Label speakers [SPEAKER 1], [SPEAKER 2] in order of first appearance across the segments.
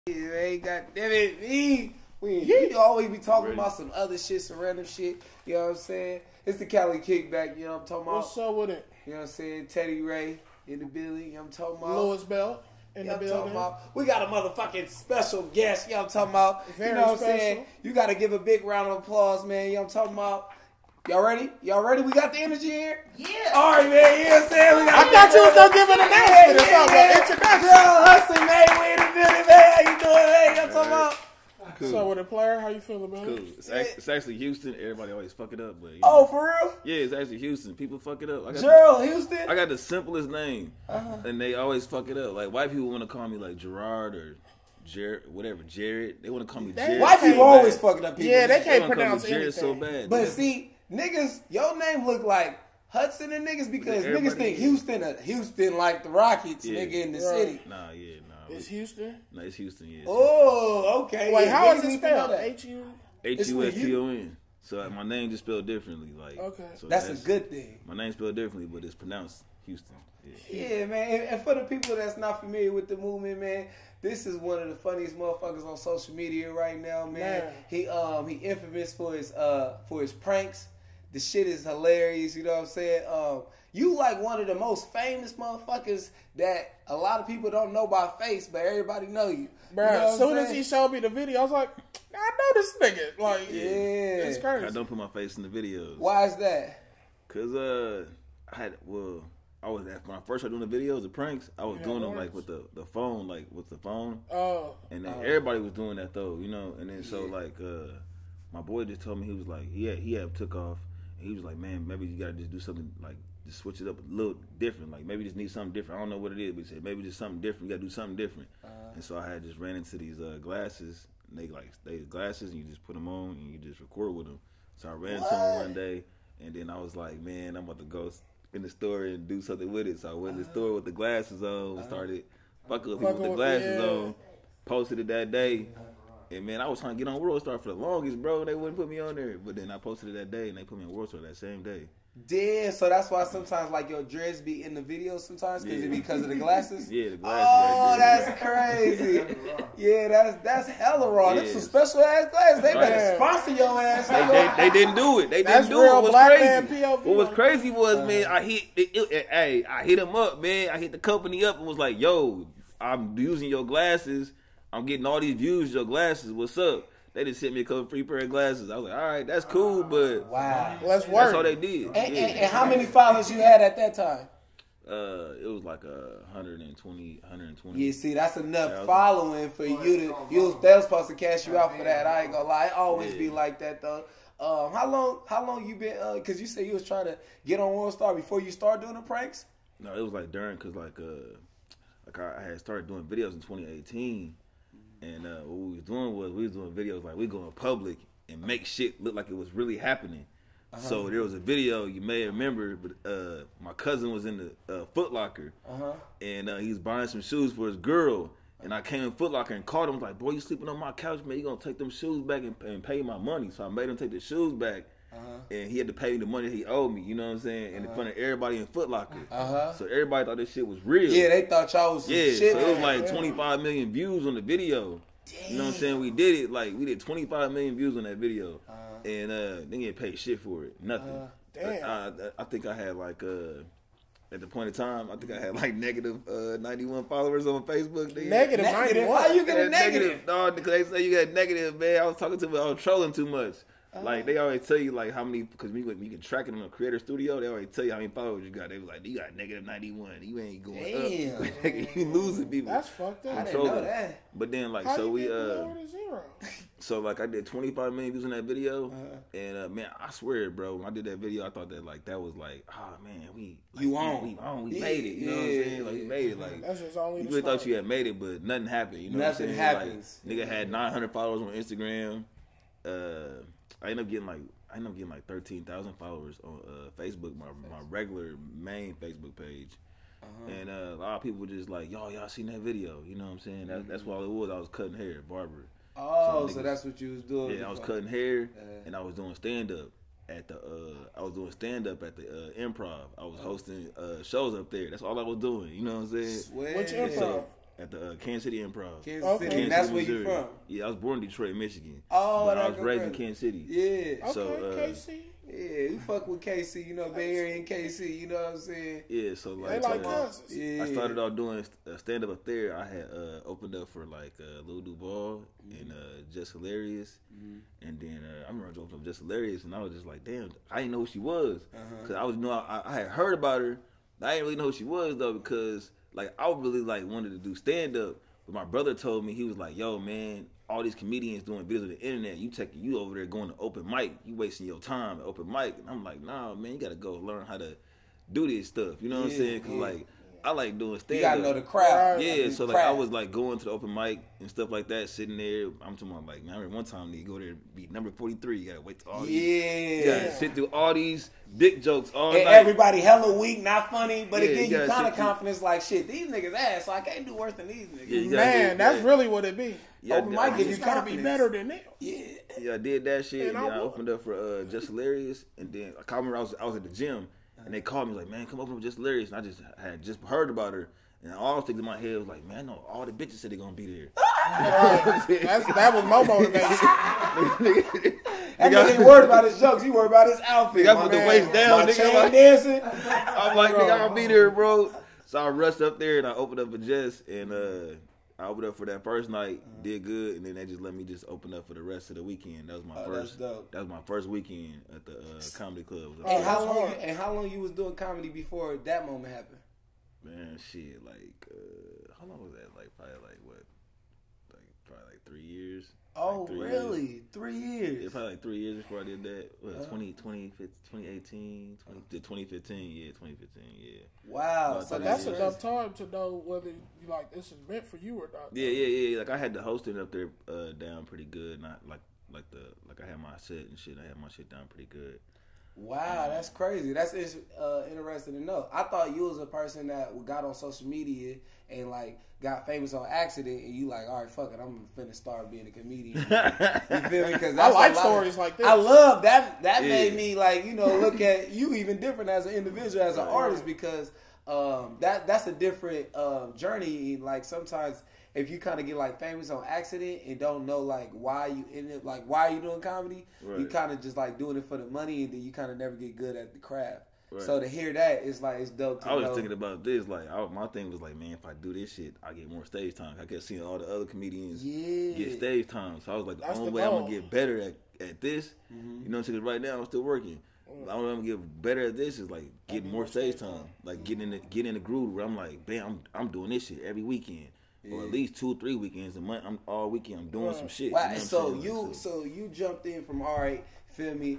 [SPEAKER 1] Yeah, man, goddamn it, we always be talking about some other shit, some random shit. You know what I'm saying? It's the Cali Kickback. You know what I'm talking about?
[SPEAKER 2] What's up with it?
[SPEAKER 1] You know what I'm saying? Teddy Ray in the building. You know what I'm talking about?
[SPEAKER 2] Louis Belt in the building.
[SPEAKER 1] We got a motherfucking special guest. You know what I'm talking about?
[SPEAKER 2] Very
[SPEAKER 1] you know what I'm
[SPEAKER 2] special.
[SPEAKER 1] saying? You got to give a big round of applause, man. You know what I'm talking about? Y'all ready? Y'all ready? We got the energy here?
[SPEAKER 3] Yeah.
[SPEAKER 1] All right, man. You know what I'm saying?
[SPEAKER 2] I thought you was going to give an announcement or something. Introduction.
[SPEAKER 1] Gerald Huston, man. We in the building, man. How you doing, man? You know what I'm talking about?
[SPEAKER 4] Cool.
[SPEAKER 2] So with a player, how you feeling, man?
[SPEAKER 4] Cool. It's actually Houston. Everybody always fuck it up, but
[SPEAKER 1] Oh, for real?
[SPEAKER 4] yeah, it's actually Houston. People fuck it up.
[SPEAKER 1] Gerald Huston?
[SPEAKER 4] I got the simplest name, and they always fuck it up. Like white people want to call me like Gerard or Jared, whatever. Jared. They want to call me Jared.
[SPEAKER 1] White people always fucking up people.
[SPEAKER 2] Yeah, they can't
[SPEAKER 4] wanna call me
[SPEAKER 2] pronounce
[SPEAKER 4] Jared
[SPEAKER 2] anything.
[SPEAKER 4] so bad.
[SPEAKER 1] But see, niggas, your name look like Hudson and niggas because niggas think Houston like the Rockets, nigga, in the city.
[SPEAKER 4] Nah.
[SPEAKER 2] It's Houston?
[SPEAKER 4] No, it's Houston. Yeah.
[SPEAKER 1] Oh, okay.
[SPEAKER 2] Wait,
[SPEAKER 1] yeah,
[SPEAKER 2] how is
[SPEAKER 1] niggas
[SPEAKER 2] it
[SPEAKER 1] need to know
[SPEAKER 2] spelled?
[SPEAKER 1] that.
[SPEAKER 2] H-U?
[SPEAKER 4] H-U-S-T-O-N. So my name just spelled differently. Like
[SPEAKER 2] Okay.
[SPEAKER 4] So
[SPEAKER 1] That's a good thing.
[SPEAKER 4] My name spelled differently, but it's pronounced Houston.
[SPEAKER 1] Yeah, man. And for the people that's not familiar with the movement, man, this is one of the funniest motherfuckers on social media right now, man. He infamous for his pranks. The shit is hilarious, you know what I'm saying? You like one of the most famous motherfuckers that a lot of people don't know by face, but everybody know you.
[SPEAKER 2] Bro,
[SPEAKER 1] you know
[SPEAKER 2] as soon as he showed me the video, I was like, I know this nigga. Like,
[SPEAKER 1] yeah.
[SPEAKER 2] It's crazy.
[SPEAKER 4] I don't put my face in the videos.
[SPEAKER 1] Why is that?
[SPEAKER 4] Cause when I first started doing the videos, the pranks, I was doing them like with the phone, like with the phone.
[SPEAKER 2] Oh.
[SPEAKER 4] And then everybody was doing that though, you know. And then so like my boy just told me, he was like, he had took off, and he was like, man, maybe you gotta just do something like just switch it up a little different, like maybe just need something different. I don't know what it is, but he said maybe just something different. You gotta do something different. And so I had just ran into these glasses. And they glasses, and you just put them on and you just record with them. So I ran into them one day, and then I was like, man, I'm about to go in the store and do something with it. So I went in the store with the glasses on, started fucking with people with the glasses on, posted it that day. And man, I was trying to get on World Star for the longest, bro. They wouldn't put me on there. But then I posted it that day, and they put me on World Star that same day.
[SPEAKER 1] Damn, so that's why sometimes like your dreads be in the video sometimes because of the glasses?
[SPEAKER 4] Yeah, the glasses.
[SPEAKER 1] Oh, that's crazy. Yeah, that's hella raw. That's some special ass glasses. They better sponsor your ass.
[SPEAKER 4] They didn't do it. They didn't do it. What was crazy? What was crazy was, man, I hit him up, man. I hit the company up and was like, yo, I'm using your glasses. I'm getting all these views with your glasses. What's up? They just sent me a couple free pair of glasses. I was like, all right, that's cool, but
[SPEAKER 2] let's work.
[SPEAKER 4] That's all they did.
[SPEAKER 1] And how many followers you had at that time?
[SPEAKER 4] It was like 120.
[SPEAKER 1] Yeah, see, that's enough following for you to. They was supposed to cash you out for that. I ain't gonna lie, it always be like that though. How long you been? Cause you said you was trying to get on World Star before you start doing the pranks.
[SPEAKER 4] No, it was like during, cause like I had started doing videos in 2018. And what we was doing was we was doing videos like we go in public and make shit look like it was really happening. So there was a video you may remember, but my cousin was in the Foot Locker, and he was buying some shoes for his girl. And I came in Foot Locker and called him like, "Boy, you sleeping on my couch, man? You gonna take them shoes back and pay my money?" So I made him take the shoes back. And he had to pay me the money he owed me, you know what I'm saying? In front of everybody in Foot Locker. So everybody thought this shit was real.
[SPEAKER 1] Yeah, they thought y'all was some shit.
[SPEAKER 4] So it was like 25 million views on the video. Damn. You know what I'm saying? We did 25 million views on that video. And they didn't pay shit for it. Nothing.
[SPEAKER 2] Damn.
[SPEAKER 4] I think I had like at the point in time, I think I had like negative 91 followers on Facebook.
[SPEAKER 2] Negative 91?
[SPEAKER 1] How you get a negative?
[SPEAKER 4] No, because they say you got negative, man. I was trolling too much. Like they always tell you like how many, because you can track it on a creator studio. They always tell you how many followers you got. They was like, you got negative 91. You ain't going up. You losing people.
[SPEAKER 2] That's fucked up.
[SPEAKER 1] I didn't know that.
[SPEAKER 4] But then like
[SPEAKER 2] how
[SPEAKER 4] so
[SPEAKER 2] you
[SPEAKER 4] we
[SPEAKER 2] get below to zero?
[SPEAKER 4] So like I did 25 million views on that video, and man, I swear, bro, when I did that video, I thought that like that was like, oh man, we made it. You know what I'm saying? Like we made it. Like
[SPEAKER 2] that's just only
[SPEAKER 4] you really thought you had made it, but nothing happened. You know
[SPEAKER 1] nothing
[SPEAKER 4] what I'm saying?
[SPEAKER 1] happens.
[SPEAKER 4] Like, nigga had 900 followers on Instagram. I ended up getting like 13,000 followers on Facebook, my regular main Facebook page. And a lot of people were just like, y'all seen that video? You know what I'm saying? That's what it was. I was cutting hair, barber.
[SPEAKER 1] Oh, so that's what you was doing.
[SPEAKER 4] Yeah, I was cutting hair, and I was doing stand up at the Improv. I was hosting shows up there. That's all I was doing. You know what I'm saying?
[SPEAKER 1] Swear.
[SPEAKER 2] Which improv?
[SPEAKER 4] at the Kansas City Improv.
[SPEAKER 1] Kansas City, and that's where you from?
[SPEAKER 4] Yeah, I was born in Detroit, Michigan.
[SPEAKER 1] Oh,
[SPEAKER 4] but I was raised in Kansas City.
[SPEAKER 1] Yeah.
[SPEAKER 2] Okay,
[SPEAKER 4] So,
[SPEAKER 2] KC.
[SPEAKER 1] Yeah, you fuck with KC, you know, Bay Area and KC, you know what I'm saying?
[SPEAKER 4] Yeah, so
[SPEAKER 2] They
[SPEAKER 4] like,
[SPEAKER 2] like cousins.
[SPEAKER 1] Yeah.
[SPEAKER 4] I started off doing stand up there. I had opened up for like Lil Duval and Just Hilarious, and then I remember I opened up Just Hilarious, and I was just like, damn, I didn't know who she was, because I had heard about her, but I didn't really know who she was though, because like I really like wanted to do stand up, but my brother told me, he was like, yo man, all these comedians doing videos on the internet, you over there going to open mic, you wasting your time at open mic. And I'm like, nah, man, you gotta go learn how to do this stuff. You know what I'm saying? Because like, I like doing stand up.
[SPEAKER 1] You gotta know the crowd.
[SPEAKER 4] Yeah, so like I was like going to the open mic and stuff like that, sitting there. I'm talking about like, man, I remember one time you go there and be number 43. You gotta wait till all these. You gotta sit through all these dick jokes all night.
[SPEAKER 1] Everybody hella weak, not funny, but
[SPEAKER 4] Yeah,
[SPEAKER 1] again, you kind of
[SPEAKER 4] through-
[SPEAKER 1] confidence like, shit, these niggas ass, so I can't do worse than these niggas.
[SPEAKER 4] Yeah, you gotta
[SPEAKER 2] Man, that's really what it be.
[SPEAKER 4] Yeah,
[SPEAKER 1] Open mic give you
[SPEAKER 2] You gotta be
[SPEAKER 1] confidence.
[SPEAKER 2] better than them.
[SPEAKER 4] Yeah, I did that shit, and
[SPEAKER 2] And
[SPEAKER 4] then
[SPEAKER 2] I
[SPEAKER 4] I
[SPEAKER 2] won.
[SPEAKER 4] opened up for Just Hilarious, and then I remember I was at the gym, and they called me like, man, come open up for Just Hilarious, and I had just heard about her, and all I was thinking in my head was like, man, I know all the bitches said they gonna be there.
[SPEAKER 2] That was my motivation.
[SPEAKER 1] That nigga ain't worried about his jokes, he worried about his outfit.
[SPEAKER 4] Nigga, I put the waist down,
[SPEAKER 1] my
[SPEAKER 4] nigga,
[SPEAKER 1] chain
[SPEAKER 4] like-
[SPEAKER 1] dancing.
[SPEAKER 4] I'm like, nigga, I'll be there, bro. So I rushed up there and I opened up for Jess, and I opened up for that first night, did good, and then they just let me just open up for the rest of the weekend. That was my first.
[SPEAKER 1] that's dope.
[SPEAKER 4] That was my first weekend at the comedy club.
[SPEAKER 1] And
[SPEAKER 2] that's hard.
[SPEAKER 1] how long you was doing comedy before that moment happened?
[SPEAKER 4] Man, shit, like how long was that? Like probably like 3 years.
[SPEAKER 1] Oh,
[SPEAKER 4] Like 3 years.
[SPEAKER 1] really? 3 years?
[SPEAKER 4] Yeah, probably like 3 years before I did that. What, 2018, 2015, yeah, 2015, yeah.
[SPEAKER 1] Wow.
[SPEAKER 4] Well,
[SPEAKER 1] So
[SPEAKER 2] That's
[SPEAKER 1] that's
[SPEAKER 2] enough time to know whether you like this is meant for you or not.
[SPEAKER 4] Yeah. Like I had the hosting up there down pretty good. Not like I had my set and shit. I had my shit down pretty good.
[SPEAKER 1] Wow, that's crazy. That's interesting to know. I thought you was a person that got on social media and like got famous on accident, and you like, all right, fuck it, I'm finna start being a comedian. You feel me? Because
[SPEAKER 2] I like stories like this.
[SPEAKER 1] I love that. That
[SPEAKER 4] Yeah.
[SPEAKER 1] made me like, you know, look at you even different as an individual, as an artist, because that's a different journey. Like sometimes if you kind of get like famous on accident and don't know like why you in it, like why you doing comedy, you
[SPEAKER 4] Right.
[SPEAKER 1] kind of just like doing it for the money, and then you kind of never get good at the craft.
[SPEAKER 4] Right.
[SPEAKER 1] So to hear that, it's like it's dope to
[SPEAKER 4] I was
[SPEAKER 1] know.
[SPEAKER 4] thinking about this. Like my thing was like, man, if I do this shit, I get more stage time. I kept seeing all the other comedians get stage time. So I was like, the
[SPEAKER 2] That's
[SPEAKER 4] only
[SPEAKER 2] the
[SPEAKER 4] way I'm
[SPEAKER 2] goal.
[SPEAKER 4] gonna get better at this, you know, because right now I'm still working. The only way I'm gonna get better at this is like getting more stage time, like getting in the groove where I'm like, bam, I'm doing this shit every weekend, or at least 2-3 weekends a month. I'm all weekend. I'm doing some shit.
[SPEAKER 1] Wow,
[SPEAKER 4] You know what I'm saying?
[SPEAKER 1] so you jumped in from all right, feel me?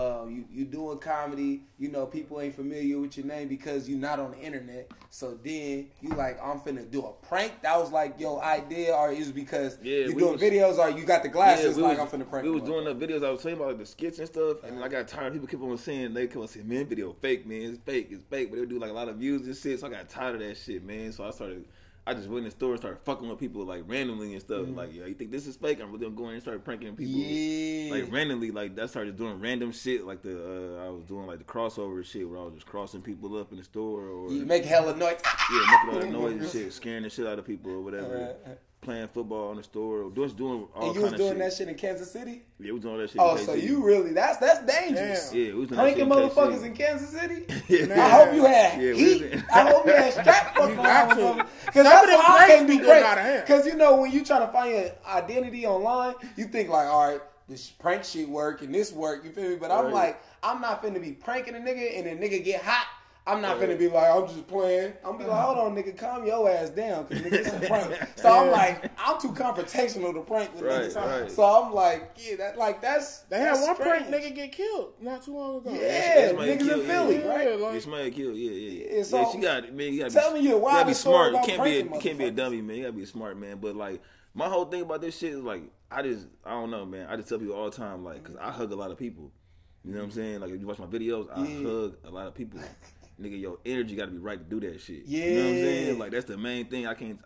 [SPEAKER 1] You doing comedy, you know, people ain't familiar with your name because you're not on the internet. So then you like, I'm finna do a prank. That was like your idea, or is because you doing videos, or you got the glasses I'm finna prank.
[SPEAKER 4] We was doing the videos. I was saying about like, the skits and stuff, and I got tired. People keep on saying, man, video fake, man, it's fake, but they would do like a lot of views and shit. So I got tired of that shit, man. So I just went in the store and started fucking with people like randomly and stuff. Like, yo, you think this is fake? I'm really gonna go in and start pranking people. Like randomly, like I started doing random shit. Like I was doing like the crossover shit where I was just crossing people up in the store, or
[SPEAKER 1] You make hella noise.
[SPEAKER 4] yeah, making all the noise and shit, scaring the shit out of people or whatever. Playing football in the store, or just doing all
[SPEAKER 1] And you
[SPEAKER 4] kind
[SPEAKER 1] was
[SPEAKER 4] of
[SPEAKER 1] doing
[SPEAKER 4] shit.
[SPEAKER 1] that shit in Kansas City?
[SPEAKER 4] Yeah, we was doing that shit.
[SPEAKER 1] Oh,
[SPEAKER 4] in
[SPEAKER 1] so
[SPEAKER 4] KC.
[SPEAKER 1] you really that's dangerous.
[SPEAKER 2] Damn.
[SPEAKER 4] Yeah, we was doing
[SPEAKER 1] Pranking
[SPEAKER 4] that shit in
[SPEAKER 1] motherfuckers
[SPEAKER 4] KC.
[SPEAKER 1] in Kansas City?
[SPEAKER 4] Yeah.
[SPEAKER 1] I hope you had
[SPEAKER 4] Yeah, we
[SPEAKER 1] heat.
[SPEAKER 4] was in-
[SPEAKER 1] I hope you had strap fucking
[SPEAKER 2] got
[SPEAKER 1] around
[SPEAKER 2] to.
[SPEAKER 1] with because that's
[SPEAKER 2] them
[SPEAKER 1] why I
[SPEAKER 2] pranks
[SPEAKER 1] can't
[SPEAKER 2] be
[SPEAKER 1] do
[SPEAKER 2] going out of
[SPEAKER 1] pranks.
[SPEAKER 2] hand.
[SPEAKER 1] Because you know when you try to find your identity online, you think like, all right, this prank shit work and this work. You feel me? But I'm
[SPEAKER 4] Right.
[SPEAKER 1] like, I'm not finna be pranking a nigga and the nigga get hot. I'm not finna be like, I'm just playing. I'm be like, hold on, nigga, calm your ass down, cause nigga, it's a prank. So I'm like, I'm too confrontational to prank with
[SPEAKER 4] Right,
[SPEAKER 1] niggas.
[SPEAKER 4] right.
[SPEAKER 1] So I'm like, yeah, that's
[SPEAKER 2] They had
[SPEAKER 1] that's
[SPEAKER 2] one prank
[SPEAKER 1] strange.
[SPEAKER 2] nigga get killed not too long ago.
[SPEAKER 1] Yeah,
[SPEAKER 4] Somebody
[SPEAKER 1] niggas in
[SPEAKER 4] killed,
[SPEAKER 1] Philly,
[SPEAKER 2] yeah.
[SPEAKER 1] right?
[SPEAKER 2] Like,
[SPEAKER 4] Yeah, somebody killed. Yeah.
[SPEAKER 1] Yeah, so
[SPEAKER 4] she got, man, you gotta
[SPEAKER 1] tell
[SPEAKER 4] be,
[SPEAKER 1] me your
[SPEAKER 4] you gotta
[SPEAKER 1] wildest
[SPEAKER 4] be
[SPEAKER 1] story
[SPEAKER 4] smart. You
[SPEAKER 1] about
[SPEAKER 4] can't
[SPEAKER 1] pranking
[SPEAKER 4] be a
[SPEAKER 1] motherfuckers.
[SPEAKER 4] dummy, man. You gotta be a smart, man. But like, my whole thing about this shit is like, I don't know, man. I just tell people all the time, like, cause I hug a lot of people. You know what I'm saying? Like, if you watch my videos, I hug a lot of people. Nigga, your energy got to be right to do that shit.
[SPEAKER 1] Yeah.
[SPEAKER 4] You know what I'm saying? Like, that's the main thing.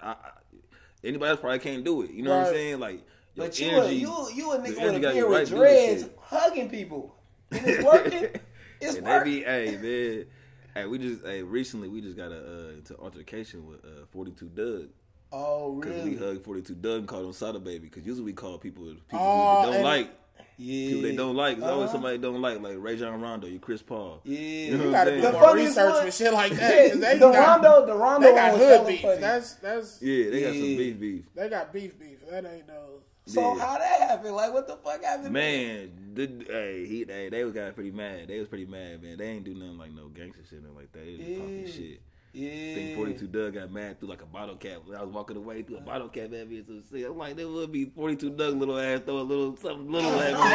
[SPEAKER 4] Anybody else probably can't do it. You know what I'm
[SPEAKER 2] Right.
[SPEAKER 4] saying? Like, your
[SPEAKER 1] But
[SPEAKER 4] energy,
[SPEAKER 1] you a nigga
[SPEAKER 4] your
[SPEAKER 1] with a
[SPEAKER 4] energy gotta be
[SPEAKER 1] beard
[SPEAKER 4] right
[SPEAKER 1] with
[SPEAKER 4] to do this
[SPEAKER 1] dreads
[SPEAKER 4] shit.
[SPEAKER 1] hugging people. And it's working. It's
[SPEAKER 4] And they
[SPEAKER 1] working.
[SPEAKER 4] be, hey, man. Hey, recently we just got into altercation with 42 Doug.
[SPEAKER 1] Oh, really?
[SPEAKER 4] Because we hugged 42 Doug and called him Sada Baby. Because usually we call people who they don't like.
[SPEAKER 1] Yeah.
[SPEAKER 4] People they don't like. There's always somebody they don't like Ray John Rondo, you Chris Paul.
[SPEAKER 1] Yeah.
[SPEAKER 4] You know
[SPEAKER 2] You
[SPEAKER 4] what
[SPEAKER 2] gotta
[SPEAKER 4] I'm
[SPEAKER 2] do
[SPEAKER 4] saying?
[SPEAKER 2] more research and shit like that.
[SPEAKER 1] The Rondo
[SPEAKER 2] they got
[SPEAKER 1] was
[SPEAKER 2] hood
[SPEAKER 1] hella
[SPEAKER 2] beef.
[SPEAKER 1] funny.
[SPEAKER 2] That's
[SPEAKER 4] Yeah, they got some beef.
[SPEAKER 2] they got beef. That ain't no.
[SPEAKER 1] So how that happened? Like, what the fuck happened?
[SPEAKER 4] Man, they was got pretty mad. They was pretty mad, man. They ain't do nothing like no gangster shit, nothing like that. They was just talking shit.
[SPEAKER 1] Yeah.
[SPEAKER 4] I think 42 Doug got mad through like a bottle cap. When I was walking away through a bottle cap at me. I'm like, there would be 42 Doug little ass throw a little something little at me.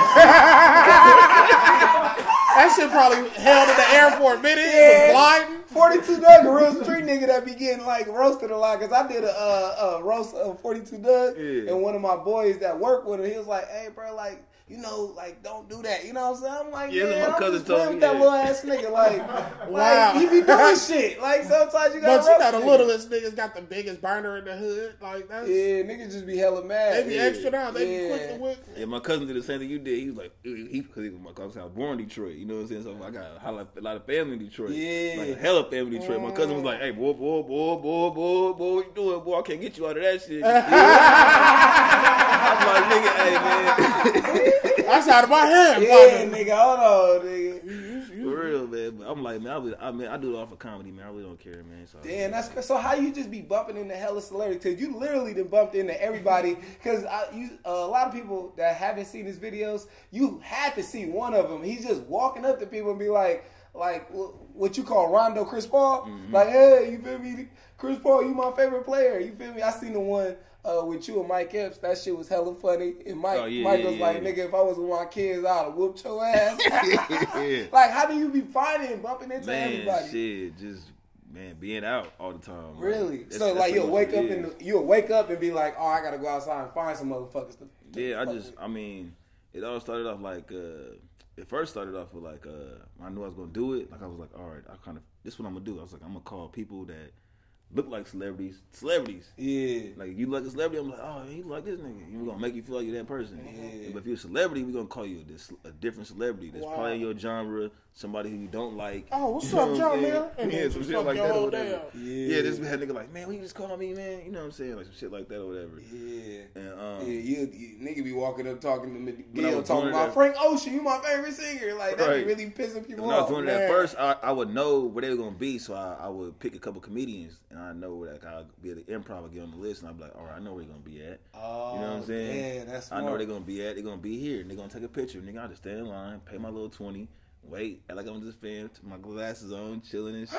[SPEAKER 2] That shit probably held in the air for a minute. It was gliding.
[SPEAKER 1] 42 Doug, a real street nigga that be getting like roasted a lot. Cause I did a roast of 42 Doug, and one of my boys that worked with him, he was like, "Hey, bro, like, you know, like, don't do that." You know what I'm saying? I'm like,
[SPEAKER 4] Yeah, my
[SPEAKER 1] I'm
[SPEAKER 4] cousin
[SPEAKER 1] just playing
[SPEAKER 4] told
[SPEAKER 1] with
[SPEAKER 4] me,
[SPEAKER 1] that
[SPEAKER 4] yeah.
[SPEAKER 1] little ass nigga. Like,
[SPEAKER 2] Wow.
[SPEAKER 1] he be doing shit. Like, sometimes you gotta
[SPEAKER 2] But you know, the
[SPEAKER 1] roast
[SPEAKER 2] littlest niggas got the biggest burner in the hood. Like, that's.
[SPEAKER 1] Yeah, niggas just be hella mad.
[SPEAKER 2] They be extra down. They be quick to whip.
[SPEAKER 4] Yeah, my cousin did the same thing you did. He was like, because my cousin was born in Detroit. You know what I'm saying? So I got a lot of family in Detroit.
[SPEAKER 1] Yeah.
[SPEAKER 4] Like a hella family in Detroit. My cousin was like, "Hey, boy, what you doing, boy? I can't get you out of that shit." I'm like, nigga, hey, man.
[SPEAKER 2] That's out of my hand.
[SPEAKER 1] Yeah, nigga, hold on, nigga.
[SPEAKER 4] For real, man. But I'm like, man, I do it all for comedy, man. I really don't care, man. So,
[SPEAKER 1] Damn, that's so. How you just be bumping into hella celebrities? Cause you literally done bumped into everybody. Cause a lot of people that haven't seen his videos, you had to see one of them. He's just walking up to people and be like what you call Rondo Chris Paul.
[SPEAKER 4] Mm-hmm.
[SPEAKER 1] Like, hey, you feel me? Chris Paul, you my favorite player. You feel me? I seen the one with you and Mike Epps. That shit was hella funny. And Mike was like, nigga, if I was with my kids, I'd have whooped your ass. Like, how do you be bumping into everybody?
[SPEAKER 4] Shit, just man, being out all the time.
[SPEAKER 1] Really? So like you'll wake up and be like, oh, I gotta go outside and find some motherfuckers.
[SPEAKER 4] I mean, it all started off like it first started off with like I knew I was gonna do it. Like I was like, all right, this is what I'm gonna do. I was like, I'm gonna call people that look like celebrities.
[SPEAKER 1] Yeah.
[SPEAKER 4] Like you like a celebrity, I'm like, oh, you like this nigga. We're gonna make you feel like you're that person.
[SPEAKER 1] Yeah.
[SPEAKER 4] But if you're a celebrity, we're gonna call you a different celebrity that's probably in your genre, somebody who you don't like.
[SPEAKER 2] Oh, what's up, John Mayer?
[SPEAKER 4] Yeah, some shit like that or whatever.
[SPEAKER 1] Yeah,
[SPEAKER 4] this had nigga like, man, what you just call me, man? You know what I'm saying? Like some shit like that or whatever.
[SPEAKER 1] Yeah.
[SPEAKER 4] And
[SPEAKER 1] you nigga be walking up talking to
[SPEAKER 4] Miguel,
[SPEAKER 1] talking about Frank Ocean, you my favorite singer. Like that be really pissing people
[SPEAKER 4] off. When I
[SPEAKER 1] off.
[SPEAKER 4] was doing it at first, I would know where they were gonna be, so I would pick a couple comedians and I know where I'll be at the improv, I'll get on the list, and I'll be like, all right, I know where they're gonna be at.
[SPEAKER 1] Oh,
[SPEAKER 4] you know what I'm saying?
[SPEAKER 1] Yeah, that's smart.
[SPEAKER 4] I know where they're gonna be at. They're gonna be here, and they're gonna take a picture. Nigga, I just stand in line, pay my little 20, wait, act like I'm just fan, my glasses on, chilling and shit.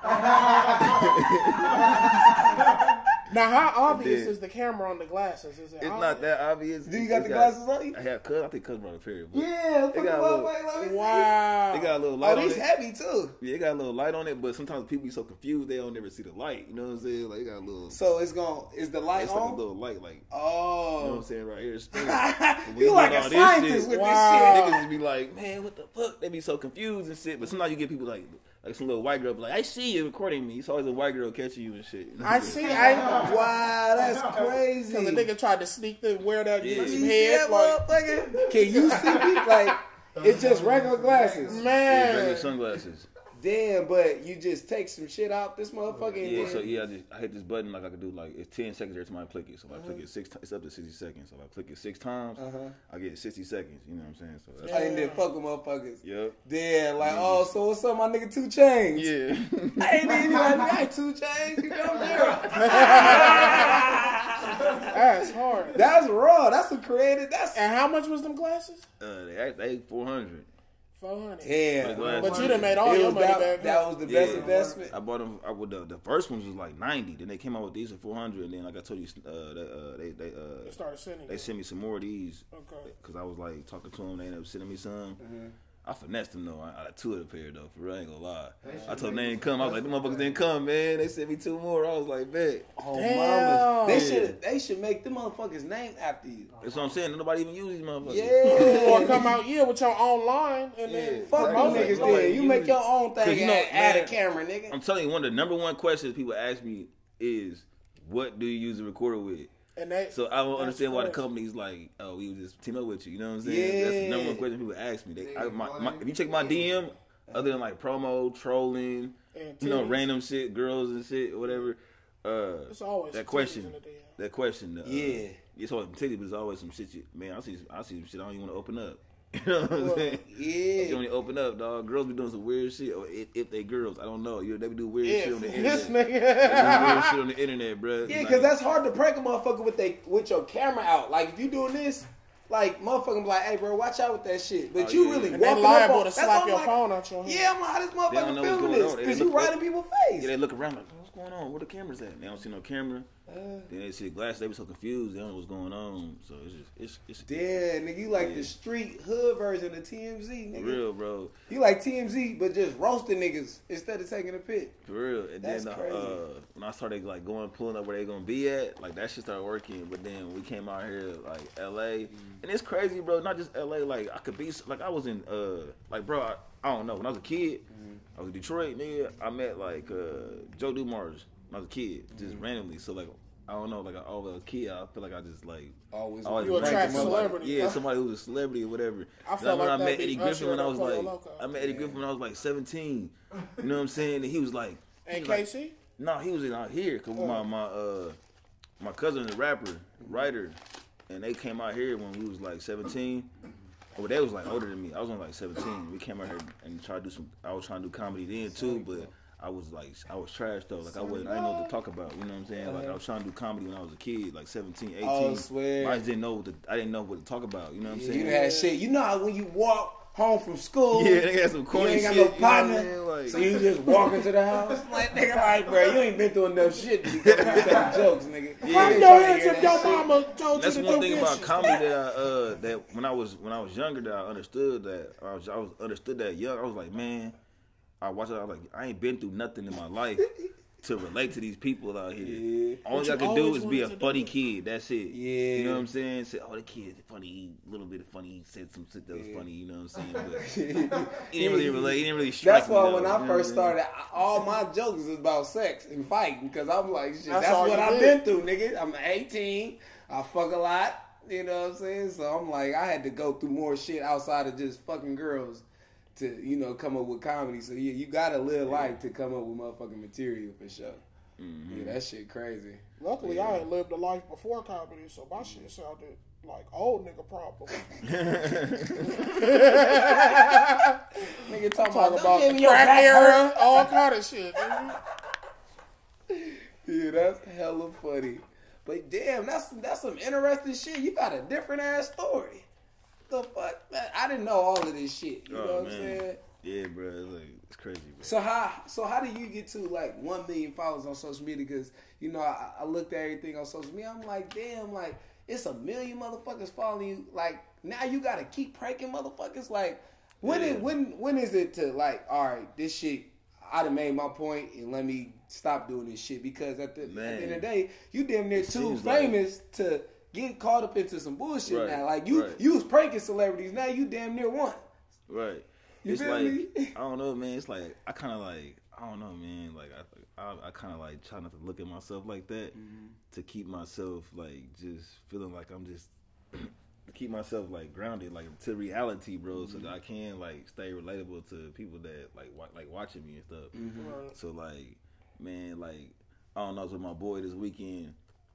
[SPEAKER 2] Now, how obvious is the camera on the glasses? Is it?
[SPEAKER 4] It's not that obvious.
[SPEAKER 1] Do you got the glasses on you?
[SPEAKER 4] I have I think Cuz brought a pair.
[SPEAKER 1] Yeah,
[SPEAKER 4] they got a little,
[SPEAKER 2] wow.
[SPEAKER 4] They got a little light on it.
[SPEAKER 1] Oh, these heavy too.
[SPEAKER 4] Yeah, they got a little light on it, but sometimes people be so confused they don't never see the light. You know what I'm saying? Like, they got a little.
[SPEAKER 1] So is the light
[SPEAKER 4] it's
[SPEAKER 1] on?
[SPEAKER 4] Like a little light, like.
[SPEAKER 1] Oh.
[SPEAKER 4] You know what I'm saying? Right here.
[SPEAKER 1] You like a scientist with this shit.
[SPEAKER 4] Niggas just be like, man, what the fuck? They be so confused and shit. But sometimes you get people like some little white girl be like, I see you recording me. It's always a white girl catching you and shit.
[SPEAKER 2] I see.
[SPEAKER 1] Wow, that's crazy.
[SPEAKER 2] Because the nigga tried to sneak the wear that
[SPEAKER 1] head.
[SPEAKER 2] Like,
[SPEAKER 1] can you see me? Like, it's just regular glasses.
[SPEAKER 2] Man.
[SPEAKER 4] Yeah, regular sunglasses.
[SPEAKER 1] Damn, but you just take some shit out this motherfucker.
[SPEAKER 4] Yeah, so I hit this button like I could do like it's 10 seconds every time I click it. So if I click it it's up to 60 seconds. So if I click it 6 times, I get 60 seconds. You know what I'm saying? So that's
[SPEAKER 1] I didn't fuck with motherfuckers.
[SPEAKER 4] Yep.
[SPEAKER 1] Damn, like so what's up, my nigga 2 Chainz?
[SPEAKER 4] Yeah.
[SPEAKER 1] I ain't even like 2 Chainz. You come here.
[SPEAKER 2] That's hard.
[SPEAKER 1] That's raw. That's a creative.
[SPEAKER 2] And how much was them glasses?
[SPEAKER 4] They 400.
[SPEAKER 2] 400.
[SPEAKER 1] Damn.
[SPEAKER 2] But you done made all your money back.
[SPEAKER 1] That was the best investment.
[SPEAKER 4] I bought them. The first ones was like 90. Then they came out with these at 400. And then, like I told you,
[SPEAKER 2] they started sending.
[SPEAKER 4] They sent me some more of these.
[SPEAKER 2] Okay.
[SPEAKER 4] Because I was like talking to them. They ended up sending me some. I finessed them though. I had 2 of the pair though. For real, I ain't gonna lie. I told them they didn't come. I was like, them motherfuckers didn't come, man. They sent me 2 more. I was like, bet.
[SPEAKER 1] Oh, mama. They should make them motherfuckers name after you.
[SPEAKER 4] That's what I'm saying. Nobody even use these motherfuckers.
[SPEAKER 1] Yeah.
[SPEAKER 2] Or come out with your own line and then
[SPEAKER 1] fuck them niggas then. You make your own thing and add a camera, nigga.
[SPEAKER 4] I'm telling you, one of the number one questions people ask me is, what do you use a recorder with? So I don't understand why the company's like, oh, we would just team up with you. You know what I'm saying?
[SPEAKER 1] Yeah.
[SPEAKER 4] That's the number one question people ask me. If you check my DM, other than like promo, trolling, random shit, girls and shit, whatever,
[SPEAKER 2] It's always
[SPEAKER 4] that question. That question.
[SPEAKER 1] Yeah.
[SPEAKER 4] It's always titty, but it's always some shit. I see some shit I don't even want to open up. You know what I'm saying?
[SPEAKER 1] Yeah.
[SPEAKER 4] You only open up, dog. Girls be doing some weird shit. Or if they girls, I don't know. They be do weird shit on the internet.
[SPEAKER 2] This nigga.
[SPEAKER 4] They do weird shit on the internet, bro.
[SPEAKER 1] Yeah, because that's hard to prank a motherfucker with your camera out. Like, if you doing this, like, motherfucker be like, hey, bro, watch out with that shit. But you really
[SPEAKER 2] and they
[SPEAKER 1] walking
[SPEAKER 2] liable
[SPEAKER 1] up
[SPEAKER 2] to slap your phone out your hand.
[SPEAKER 1] Yeah, I'm like, how this motherfucker filming this? Because you right in people's face.
[SPEAKER 4] Yeah, they look around like, what's going on? Where the cameras at? They don't see no camera. Then they see the glass. They be so confused. They don't know what's going on. So it's
[SPEAKER 1] damn, nigga, you like the street hood version of TMZ, nigga.
[SPEAKER 4] For real, bro.
[SPEAKER 1] You like TMZ, but just roasting niggas instead of taking a pic.
[SPEAKER 4] For real. And
[SPEAKER 1] that's
[SPEAKER 4] then
[SPEAKER 1] crazy.
[SPEAKER 4] when I started like pulling up where they gonna be at, like that shit started working. But then we came out here like LA, and it's crazy, bro. Not just LA. Like I could be like I was in like bro. I don't know. When I was a kid, I was in Detroit, nigga. I met like Joe Dumars when I was a kid, just randomly. So like I don't know, like I was a kid. I feel like I just like
[SPEAKER 1] always
[SPEAKER 2] you attract celebrity.
[SPEAKER 4] Yeah, somebody who was a celebrity or whatever.
[SPEAKER 2] I felt like
[SPEAKER 4] I
[SPEAKER 2] that
[SPEAKER 4] met Eddie Griffin when I was like,
[SPEAKER 2] I
[SPEAKER 4] met Eddie Griffin when I was like 17. You know what I'm saying? And he was like,
[SPEAKER 2] and KC?
[SPEAKER 4] No, he was out here because my cousin is a rapper, writer, and they came out here when we was like 17. Well, they was like older than me. I was only like 17. We came out here and tried to do some. I was trying to do comedy then too, but I was trash though. Like I didn't know what to talk about. You know what I'm saying? Like I was trying to do comedy when I was a kid, like 17, 18.
[SPEAKER 1] Oh, swear.
[SPEAKER 4] I just didn't know I didn't know what to talk about. You know what I'm saying?
[SPEAKER 1] You had shit. You know how when you walk home from school,
[SPEAKER 4] yeah, they had some corny
[SPEAKER 1] you ain't
[SPEAKER 4] shit.
[SPEAKER 1] got no partner,
[SPEAKER 4] like,
[SPEAKER 1] so you just walk into the house. Like nigga, like bro, you ain't been through enough shit to be telling jokes, nigga.
[SPEAKER 2] Clap your hands if your mama told
[SPEAKER 4] that's
[SPEAKER 2] you to
[SPEAKER 4] one
[SPEAKER 2] do
[SPEAKER 4] thing
[SPEAKER 2] this
[SPEAKER 4] about
[SPEAKER 2] shit.
[SPEAKER 4] comedy that when I was younger that I understood that I understood that young. I was like, man, I watched it. I was like, I ain't been through nothing in my life to relate to these people out here. Yeah. All I can do is be a funny kid. That's it.
[SPEAKER 1] Yeah.
[SPEAKER 4] You know what I'm saying? Say, oh, the kid's funny, a little bit of funny. He said some shit that was funny. You know what I'm saying? But he didn't really relate. He didn't really strike
[SPEAKER 1] That's why
[SPEAKER 4] me,
[SPEAKER 1] when
[SPEAKER 4] though,
[SPEAKER 1] I first started, all my jokes is about sex and fighting because I'm like, shit, that's
[SPEAKER 2] all
[SPEAKER 1] what
[SPEAKER 2] you
[SPEAKER 1] I've
[SPEAKER 2] did.
[SPEAKER 1] been through, nigga. I'm 18. I fuck a lot. You know what I'm saying? So I'm like, I had to go through more shit outside of just fucking girls to, you know, come up with comedy. So yeah, you gotta live life to come up with motherfucking material for sure. Mm-hmm. Yeah, that shit crazy.
[SPEAKER 2] Luckily, I ain't lived a life before comedy, so my shit sounded like old nigga problem.
[SPEAKER 1] Nigga talking
[SPEAKER 2] about the crack era, all kind of shit.
[SPEAKER 1] Yeah, that's hella funny. But damn, that's some interesting shit. You got a different ass story. The fuck, man, I didn't know all of this shit. You know what I'm saying?
[SPEAKER 4] Yeah, bro, it's crazy, bro.
[SPEAKER 1] So how do you get to like 1 million followers on social media? Because you know I looked at everything on social media. I'm like, damn, like it's 1 million motherfuckers following you. Like now you gotta keep pranking motherfuckers. Like when is it to like, all right, this shit, I done made my point and let me stop doing this shit because at the end of the day, you damn near too famous to get caught up into some bullshit now. Like you was pranking celebrities, now you damn near one.
[SPEAKER 4] Right.
[SPEAKER 1] You
[SPEAKER 4] it's
[SPEAKER 1] feel
[SPEAKER 4] like
[SPEAKER 1] me?
[SPEAKER 4] I don't know, man. It's like I kind of like I don't know, man. Like I kind of like try not to look at myself like that to keep myself like just feeling like I'm just keep myself like grounded like to reality, bro, so that I can like stay relatable to people that like watching me and stuff. So like, man, like I don't know, I was with my boy this weekend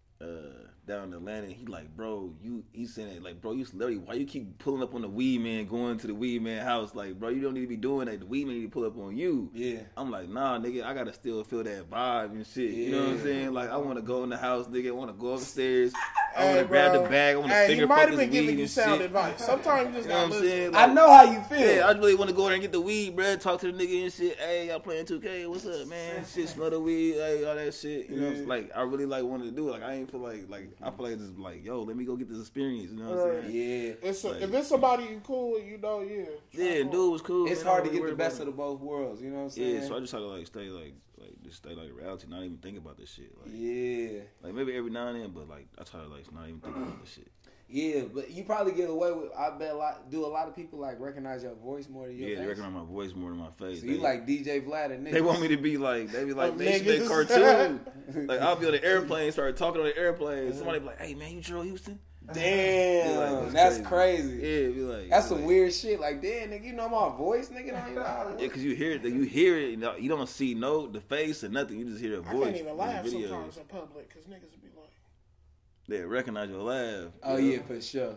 [SPEAKER 4] down in Atlanta. He like, bro, he's saying it like, bro, you celebrity. Why you keep pulling up on the weed man, going to the weed man house? Like, bro, you don't need to be doing that. The weed man need to pull up on you. Yeah. I'm like, nah, nigga, I gotta still feel that vibe and shit. Yeah. You know what I'm saying? Like, I want to go in the house, nigga. I want to go upstairs. I want to grab the bag. I want to finger fuck his weed and shit. He might have been giving you sound advice. Sometimes you just gotta listen.
[SPEAKER 1] Like, I know how you feel.
[SPEAKER 4] Yeah, I really want to go there and get the weed, bro. Talk to the nigga and shit. Hey, y'all playing 2K? What's up, man? Shit, smell the weed. Hey, all that shit. You know, like I really like wanted to do it. Like I ain't feel like I feel like just like, yo, let me go get this experience. You know what I'm saying? Yeah.
[SPEAKER 2] If it's somebody you cool with, you know,
[SPEAKER 4] yeah, dude was cool.
[SPEAKER 1] It's hard to get the best of the both worlds. You know what I'm saying?
[SPEAKER 4] Yeah, so I just try to like stay just stay like reality, not even think about this shit. Like,
[SPEAKER 1] yeah.
[SPEAKER 4] Like maybe every now and then, but like I try to like not even think about this shit.
[SPEAKER 1] Yeah, but you probably get away with. I bet a lot of people like recognize your voice more than your face?
[SPEAKER 4] Yeah, they recognize my voice more than my face.
[SPEAKER 1] So you like DJ Vlad and niggas.
[SPEAKER 4] They want me to be like, they be like, they should be a cartoon. Like I'll be on the airplane, start talking on the airplane. Somebody be like, hey man, you Gerald Huston?
[SPEAKER 1] Damn.
[SPEAKER 4] Like,
[SPEAKER 1] That's crazy.
[SPEAKER 4] Yeah, be like
[SPEAKER 1] that's some weird shit. Like, damn, nigga, you know my voice, nigga. Don't you know how to
[SPEAKER 4] yeah, because you hear it. You don't see the face or nothing. You just hear a voice.
[SPEAKER 2] I can't even laugh sometimes in public because niggas be like,
[SPEAKER 4] they recognize your laugh.
[SPEAKER 1] Oh yeah, for sure.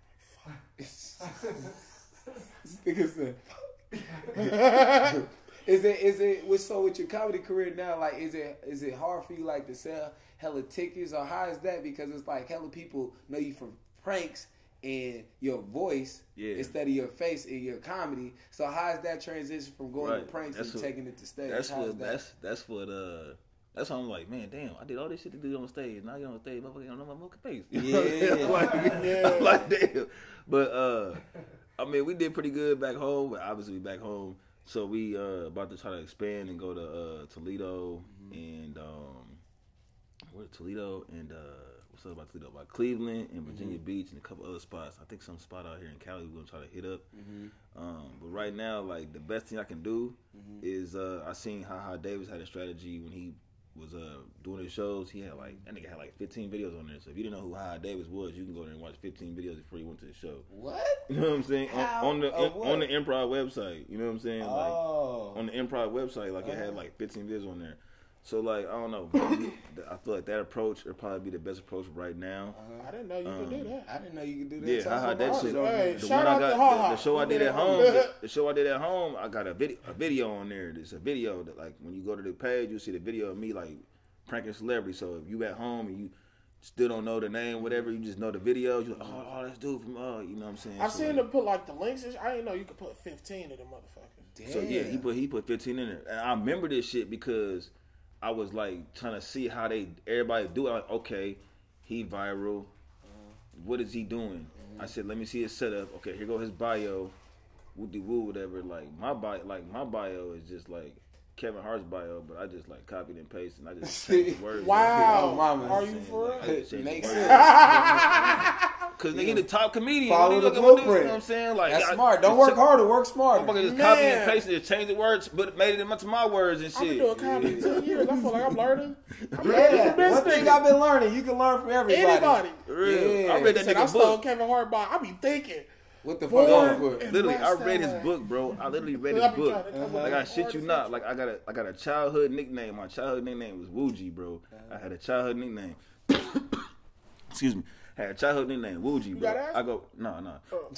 [SPEAKER 1] Nigga said, is it what's so with your comedy career now? Like, is it hard for you like to sell hella tickets, or how is that? Because it's like hella people know you from pranks and your voice instead of your face in your comedy. So how is that transition from going to pranks and taking it to stage?
[SPEAKER 4] That's what I'm like, man, damn, I did all this shit to do on stage. Now I get on stage, motherfucker, don't know my motherfucking face. I'm like, damn. But I mean, we did pretty good back home, but obviously back home. So we about to try to expand and go to Toledo and what's up about Toledo? About Cleveland and Virginia Beach and a couple other spots. I think some spot out here in Cali we're gonna try to hit up. But right now, like the best thing I can do is I seen how Davis had a strategy when he was doing his shows. He had that nigga had 15 videos on there. So if you didn't know who High Davis was, you can go there and watch 15 videos before you went to the show.
[SPEAKER 1] What?
[SPEAKER 4] You know what I'm saying? On the Improv website. You know what I'm saying? Like on the Improv website, like it had 15 videos on there. So I don't know. I feel like that approach would probably be the best approach right now.
[SPEAKER 2] I didn't know you could do that.
[SPEAKER 1] I didn't know you could do that.
[SPEAKER 4] Yeah, High that shit.
[SPEAKER 2] Hey,
[SPEAKER 4] the
[SPEAKER 2] shout
[SPEAKER 4] one
[SPEAKER 2] out
[SPEAKER 4] I
[SPEAKER 2] to
[SPEAKER 4] got, the show I did at home. The show I did at home, I got a video on there. There's a video that when you go to the page, you see the video of me pranking celebrities. So if you at home and you still don't know the name, whatever, you just know the video. You're like, oh, that's dude from you know what I'm saying.
[SPEAKER 2] I seen them put the links. I didn't know you could put 15 of them motherfuckers.
[SPEAKER 1] Damn.
[SPEAKER 4] So yeah, he put 15 in there, and I remember this shit because I was trying to see how everybody do it. Like, okay, he viral. What is he doing? I said, let me see his setup. Okay, here go his bio. Woo, whatever. My bio is just Kevin Hart's bio, but I just copied and pasted and I just changed the words.
[SPEAKER 2] Wow, mama. Are you for real?
[SPEAKER 1] Makes sense.
[SPEAKER 4] Cause nigga, the top comedian.
[SPEAKER 1] Follow the
[SPEAKER 4] blueprint. You know what I'm saying?
[SPEAKER 1] That's smart. Don't work harder, work smarter.
[SPEAKER 4] I'm just copy and paste it, change the words, but made it into my words and shit.
[SPEAKER 2] I've been doing comedy 10 years. I feel like I'm learning.
[SPEAKER 1] One thing I've been learning, you can learn from everybody.
[SPEAKER 2] Anybody.
[SPEAKER 4] Yeah. I read that nigga book.
[SPEAKER 2] I stole Kevin Hart by. I be thinking.
[SPEAKER 1] What the fuck?
[SPEAKER 4] Literally, I read his book, bro. I literally read his book. I shit you not. I got a childhood nickname. My childhood nickname was Woogie, bro. I had a childhood nickname. Excuse me. Had a childhood nickname, Woogie, bro. I go, no. Oh.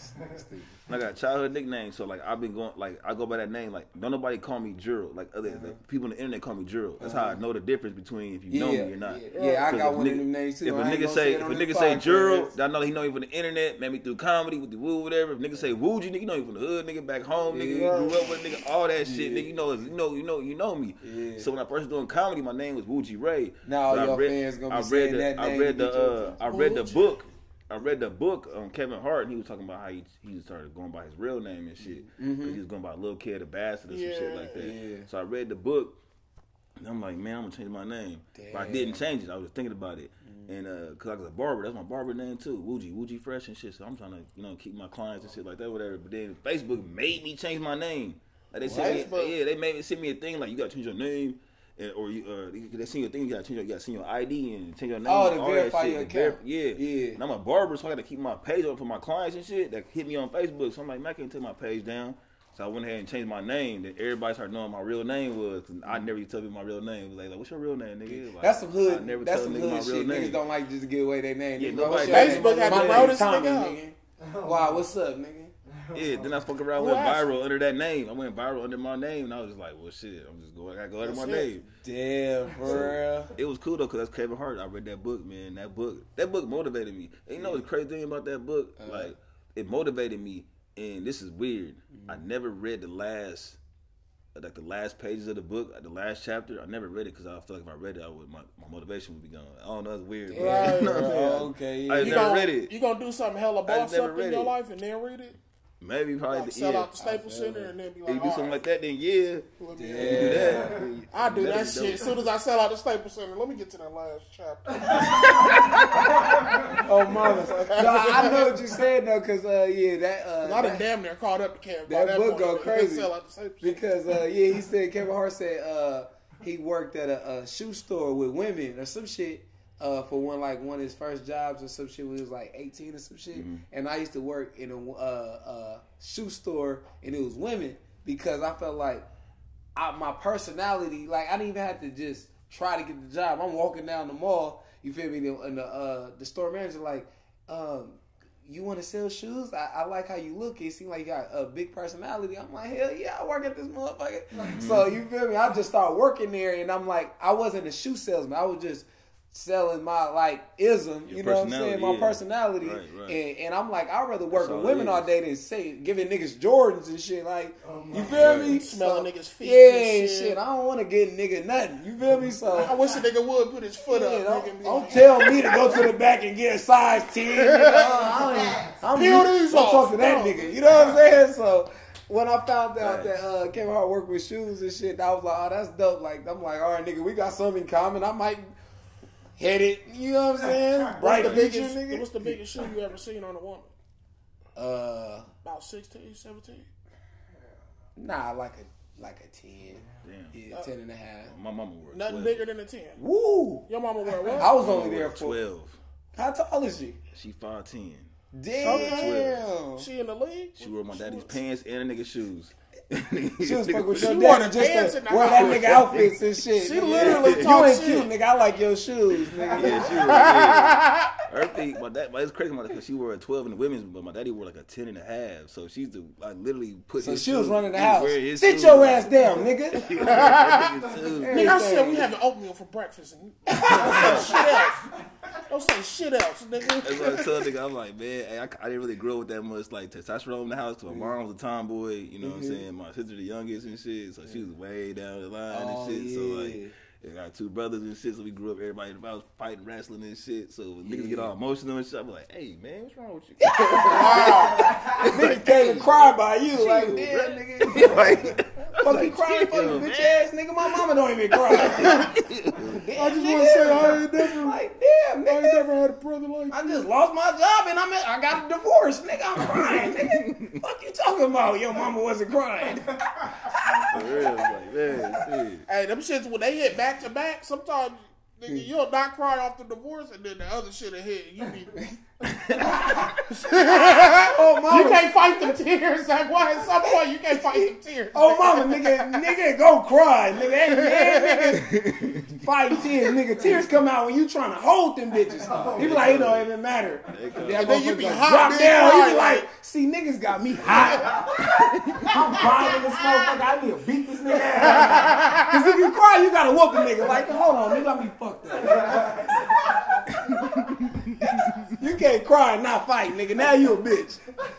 [SPEAKER 4] I got a childhood nickname, so I've been going, I go by that name. Don't nobody call me Gerald. People on the internet call me Gerald. That's how I know the difference between if you know me or not.
[SPEAKER 1] Yeah, I got one of them names too.
[SPEAKER 4] If a nigga say Gerald, I know he know you from the internet, maybe through comedy with the woo, whatever. If nigga say Woogie, nigga, you know you from the hood, nigga back home, nigga, you grew up with nigga, all that shit, nigga, you know me. Yeah. So when I first doing comedy, my name was Woogie Ray.
[SPEAKER 1] Now your fans gonna be saying that name.
[SPEAKER 4] I read the book. I read the book on Kevin Hart, and he was talking about how he started going by his real name and shit. Because he was going by Lil Kid the Bastard or some shit like that. Yeah. So I read the book, and I'm like, man, I'm going to change my name. Damn. But I didn't change it. I was thinking about it. And because I was a barber, that's my barber name too, Woogie Fresh and shit. So I'm trying to, keep my clients and shit like that, whatever. But then Facebook made me change my name. They sent me a thing, you got to change your name. Or they send you a thing, you gotta send your ID and change your name.
[SPEAKER 1] Oh, to verify your account.
[SPEAKER 4] Yeah. And I'm a barber, so I gotta keep my page up for my clients and shit that hit me on Facebook. So I'm like, man, I can't take my page down. So I went ahead and changed my name. Then everybody started knowing my real name was. Cause I never used to tell people my real name. It was like, what's your real name, nigga?
[SPEAKER 1] That's some hood. That's some hood shit. Niggas don't like just to give away their name.
[SPEAKER 4] Yeah,
[SPEAKER 2] Facebook had the roadest nigga.
[SPEAKER 1] Wow, what's up, nigga?
[SPEAKER 4] Yeah, then I fuck around with viral under that name. I went viral under my name, and I was just like, well, shit, I gotta go under my name.
[SPEAKER 1] Damn, for real.
[SPEAKER 4] It was cool though, cause that's Kevin Hart. I read that book, man. That book motivated me. And you know the crazy thing about that book? It motivated me, and this is weird. I never read the last pages of the book, the last chapter. I never read it because I feel like if I read it, my motivation would be gone. I don't know, it's weird.
[SPEAKER 2] Right,
[SPEAKER 4] you know what I'm saying?
[SPEAKER 1] Okay.
[SPEAKER 4] I never read it.
[SPEAKER 2] You gonna do something hella boss up in your life and then read it?
[SPEAKER 4] Maybe probably
[SPEAKER 2] sell out the Staples Center and then be like,
[SPEAKER 4] if you do something like that, then yeah.
[SPEAKER 2] I do that shit as soon as I sell out the Staples Center. Let me get to that last chapter.
[SPEAKER 1] Oh, mama. No, I know what you said though, cause that
[SPEAKER 2] I done damn near caught up to Kevin.
[SPEAKER 1] That book go crazy
[SPEAKER 2] sell out the Staples
[SPEAKER 1] because he said Kevin Hart said he worked at a shoe store with women or some shit. for one of his first jobs or some shit when he was like 18 or some shit. Mm-hmm. And I used to work in a shoe store, and it was women, because I felt like my personality, like I didn't even have to just try to get the job. I'm walking down the mall, you feel me, and the store manager like, you want to sell shoes? I like how you look. It seems like you got a big personality. I'm like, hell yeah, I work at this motherfucker. So you feel me? I just started working there, and I'm like, I wasn't a shoe salesman. I was just selling my like ism, you know what I'm saying? My personality. Right. And I'm like, I'd rather work with women all day than say giving niggas Jordans and shit. Like, you feel me?
[SPEAKER 2] Smelling niggas feet.
[SPEAKER 1] Yeah, and shit. I don't want to get nigga nothing. You feel me? So
[SPEAKER 2] I wish a nigga would put his foot up.
[SPEAKER 1] Don't tell me to go to the back and get a size 10. Nigga. I'm talk to that nigga. You know what I'm saying? So when I found out that Kevin Hart worked with shoes and shit, I was like, oh, that's dope. Like, I'm like, all right, nigga, we got something in common. I might hit it, you know what I'm saying?
[SPEAKER 2] What's the biggest shoe you ever seen on a woman? About 16, 17?
[SPEAKER 1] Nah, like a 10.
[SPEAKER 4] Damn.
[SPEAKER 1] Yeah, 10 and a half.
[SPEAKER 4] My mama wore 12.
[SPEAKER 2] Nothing bigger than a 10.
[SPEAKER 1] Woo!
[SPEAKER 2] Your mama wear what?
[SPEAKER 1] I was only there for
[SPEAKER 4] 12.
[SPEAKER 1] How tall is she?
[SPEAKER 4] She 5'10".
[SPEAKER 1] Damn.
[SPEAKER 2] She in the league?
[SPEAKER 4] She wore my daddy's pants and a nigga's shoes.
[SPEAKER 1] She was fucking with your daddy just to wear that nigga outfits and shit.
[SPEAKER 2] She literally talk
[SPEAKER 1] shit. You ain't cute, nigga. I like your shoes, nigga.
[SPEAKER 4] Yeah, she was. Everything, but it's crazy because she wore a 12 in the women's, but my daddy wore like a 10 and a half. So she's literally put.
[SPEAKER 1] So
[SPEAKER 4] his
[SPEAKER 1] she
[SPEAKER 4] shoes,
[SPEAKER 1] was running the house. Sit
[SPEAKER 4] shoes.
[SPEAKER 1] your ass down, nigga.
[SPEAKER 2] Nigga, I said we having oatmeal for breakfast. And don't say shit else, nigga.
[SPEAKER 4] That's what I tell nigga. I'm like, man, hey, I didn't really grow with that much like testosterone in the house. Cause my mom was a tomboy, you know what I'm saying? My sister the youngest and shit, so she was way down the line and shit. Yeah. So like, I got two brothers and shit, so we grew up. Everybody in the house fighting, wrestling and shit. So when niggas get all emotional and shit, I'm like, hey man, what's wrong with you?
[SPEAKER 1] Nigga came and cried by you, like, damn, nigga. Like, fuck you crying for, you bitch ass nigga. My mama don't even cry.
[SPEAKER 2] I just want to say I ain't never had a brother like
[SPEAKER 1] I just lost my job and I got a divorce, nigga. I'm crying, nigga. Fuck you talking about? Your mama wasn't crying.
[SPEAKER 4] For real, like, man,
[SPEAKER 2] hey, them shits when they hit back to back, sometimes nigga, you'll not cry off the divorce, and then the other shit will hit. You be.
[SPEAKER 1] Oh, mama.
[SPEAKER 2] You can't fight them tears. Like, why? At some point, you can't fight them tears.
[SPEAKER 1] Oh, mama, nigga, go cry, nigga. Hey, man, nigga, fight tears, nigga. Tears come out when you trying to hold them bitches. You be like, it don't even matter.
[SPEAKER 2] And then you be hot.
[SPEAKER 1] Drop down. You be like, see, niggas got me hot. I'm crying in this motherfucker. I need to beat this nigga ass. Because if you cry, you gotta whoop a nigga. Like, hold on, nigga, let me fuck that. You can't cry and not fight, nigga. Now you a bitch.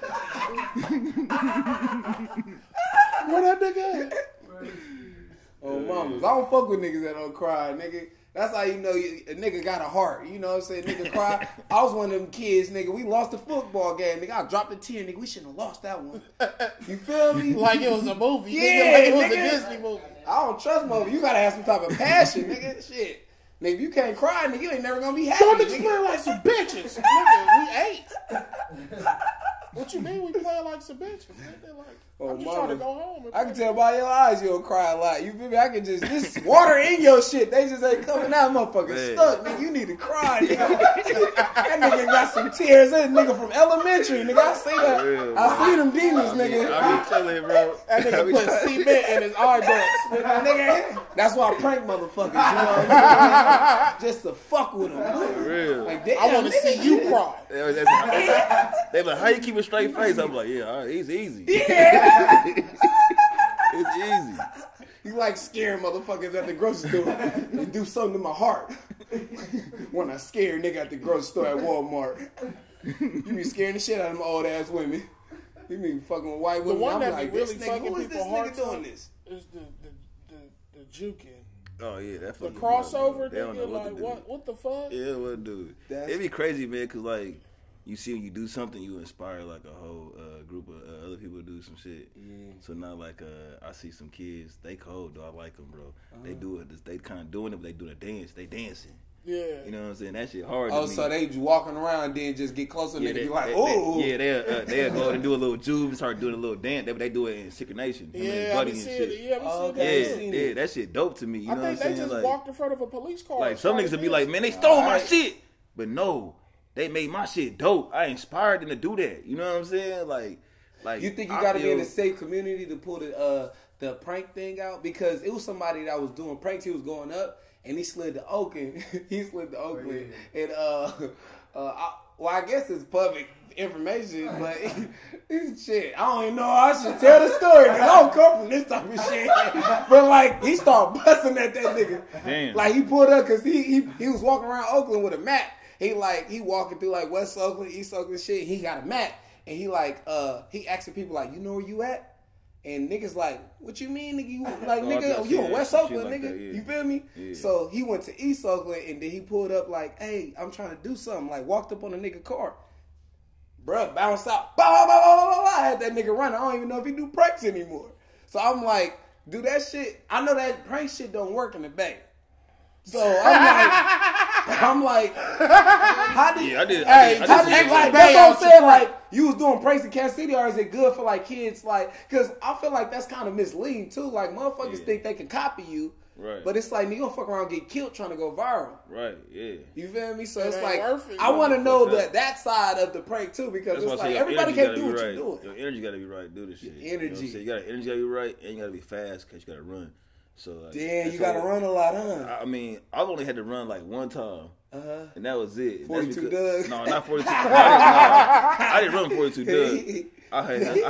[SPEAKER 2] Where that nigga at?
[SPEAKER 1] Oh, mamas. I don't fuck with niggas that don't cry, nigga. That's how you know a nigga got a heart. You know what I'm saying? Nigga cry. I was one of them kids, nigga. We lost the football game, nigga. I dropped a tear, nigga. We shouldn't have lost that one. You feel me?
[SPEAKER 2] Like it was a movie.
[SPEAKER 1] Yeah,
[SPEAKER 2] nigga, like it was
[SPEAKER 1] nigga.
[SPEAKER 2] a Disney movie.
[SPEAKER 1] I don't trust movies. You gotta have some type of passion, nigga. Shit. Nigga, if you can't cry, nigga, you ain't never gonna be happy.
[SPEAKER 2] Don't explain like some bitches. Nigga, we ate. What you mean we playing like some bitches? Nigga, like, I'm just trying to go home.
[SPEAKER 1] I can tell by your eyes you don't cry a lot. You feel me? I can just, this water in your shit. They just ain't coming out, motherfucker. Stuck, nigga. You need to cry, nigga. That nigga got some tears. That nigga from elementary, nigga. I see that.
[SPEAKER 4] Real,
[SPEAKER 1] I see them demons, nigga.
[SPEAKER 4] I be telling, bro.
[SPEAKER 2] That nigga put cement in his eyebrows.
[SPEAKER 1] Nigga, that's why I prank motherfuckers, you know what I'm saying? Just to fuck with them.
[SPEAKER 4] For real.
[SPEAKER 1] Like, damn,
[SPEAKER 2] I want to see you cry.
[SPEAKER 4] They like, how you keep a straight face? I'm like, yeah, all right, it's easy.
[SPEAKER 1] Yeah.
[SPEAKER 4] It's easy.
[SPEAKER 1] You like scaring motherfuckers at the grocery store. You do something to my heart. When I scare a nigga at the grocery store at Walmart. You be scaring the shit out of them old ass women. You be fucking with white women.
[SPEAKER 2] The one
[SPEAKER 1] I'm
[SPEAKER 2] that
[SPEAKER 1] like,
[SPEAKER 2] be really
[SPEAKER 1] this nigga,
[SPEAKER 2] fucking
[SPEAKER 1] who is
[SPEAKER 2] people
[SPEAKER 1] this
[SPEAKER 2] hearts
[SPEAKER 1] nigga doing this?
[SPEAKER 2] Is the juking.
[SPEAKER 4] Oh yeah, that
[SPEAKER 2] The
[SPEAKER 4] fucking
[SPEAKER 2] crossover,
[SPEAKER 4] they don't know
[SPEAKER 2] nigga,
[SPEAKER 4] what
[SPEAKER 2] what the fuck?
[SPEAKER 4] Yeah, what dude? It'd be crazy, man, cause like you see when you do something, you inspire like a whole group of other people to do some shit. Yeah. So now like I see some kids, they cold though. I like them, bro. They do it. They kind of doing it, but they do the dance. They dancing.
[SPEAKER 2] Yeah.
[SPEAKER 4] You know what I'm saying? That shit hard.
[SPEAKER 1] Oh,
[SPEAKER 4] to me.
[SPEAKER 1] so they walking around then just get closer and be like, oh.
[SPEAKER 4] Yeah, they'll go and do a little juve, start doing a little dance. They do it in synchronization.
[SPEAKER 2] Yeah, I be seeing it.
[SPEAKER 4] Yeah, that shit dope to me. You know what I'm saying?
[SPEAKER 2] I think they just walked in front of a police car.
[SPEAKER 4] Like some niggas would be like, man, they stole my shit. But no, they made my shit dope. I inspired them to do that. You know what I'm saying? Like
[SPEAKER 1] you think you got to be in a safe community to pull the prank thing out? Because it was somebody that was doing pranks. He was going up and he slid to Oakland. And I guess it's public information, but it's shit. I don't even know how I should tell the story because I don't come from this type of shit. But like he started busting at that nigga.
[SPEAKER 4] Damn.
[SPEAKER 1] Like he pulled up because he was walking around Oakland with a map. He walking through like West Oakland, East Oakland shit. He got a map. And he asking people like, you know where you at? And niggas like, what you mean, nigga? You like, nigga, you in West Oakland, like nigga? That, yeah. You feel me? Yeah. So he went to East Oakland and then he pulled up like, hey, I'm trying to do something. Like walked up on a nigga car. Bruh, bounced out. Bah, bah, bah, bah, bah, bah. I had that nigga running. I don't even know if he do pranks anymore. So I'm like, do that shit. I know that prank shit don't work in the bank. So I'm like, how did
[SPEAKER 4] I did
[SPEAKER 1] like, that's what I'm saying, like, you was doing pranks in Kansas City, or is it good for, like, kids, like, because I feel like that's kind of misleading, too, like, motherfuckers think they can copy you,
[SPEAKER 4] right?
[SPEAKER 1] But it's like, you gonna fuck around and get killed trying to go viral.
[SPEAKER 4] Right, yeah.
[SPEAKER 1] You feel me? So it's like, I want to know that side of the prank, too, because that's it's like, everybody can't do what you're doing.
[SPEAKER 4] Your energy gotta be right to do this shit.
[SPEAKER 1] Your energy.
[SPEAKER 4] You got energy gotta be right, and you gotta be fast, because you gotta run. So like,
[SPEAKER 1] damn, you gotta run a lot, huh?
[SPEAKER 4] I mean, I've only had to run like one time, and that was it.
[SPEAKER 1] 42 Doug?
[SPEAKER 4] No, not 42. I didn't run 42 Doug. I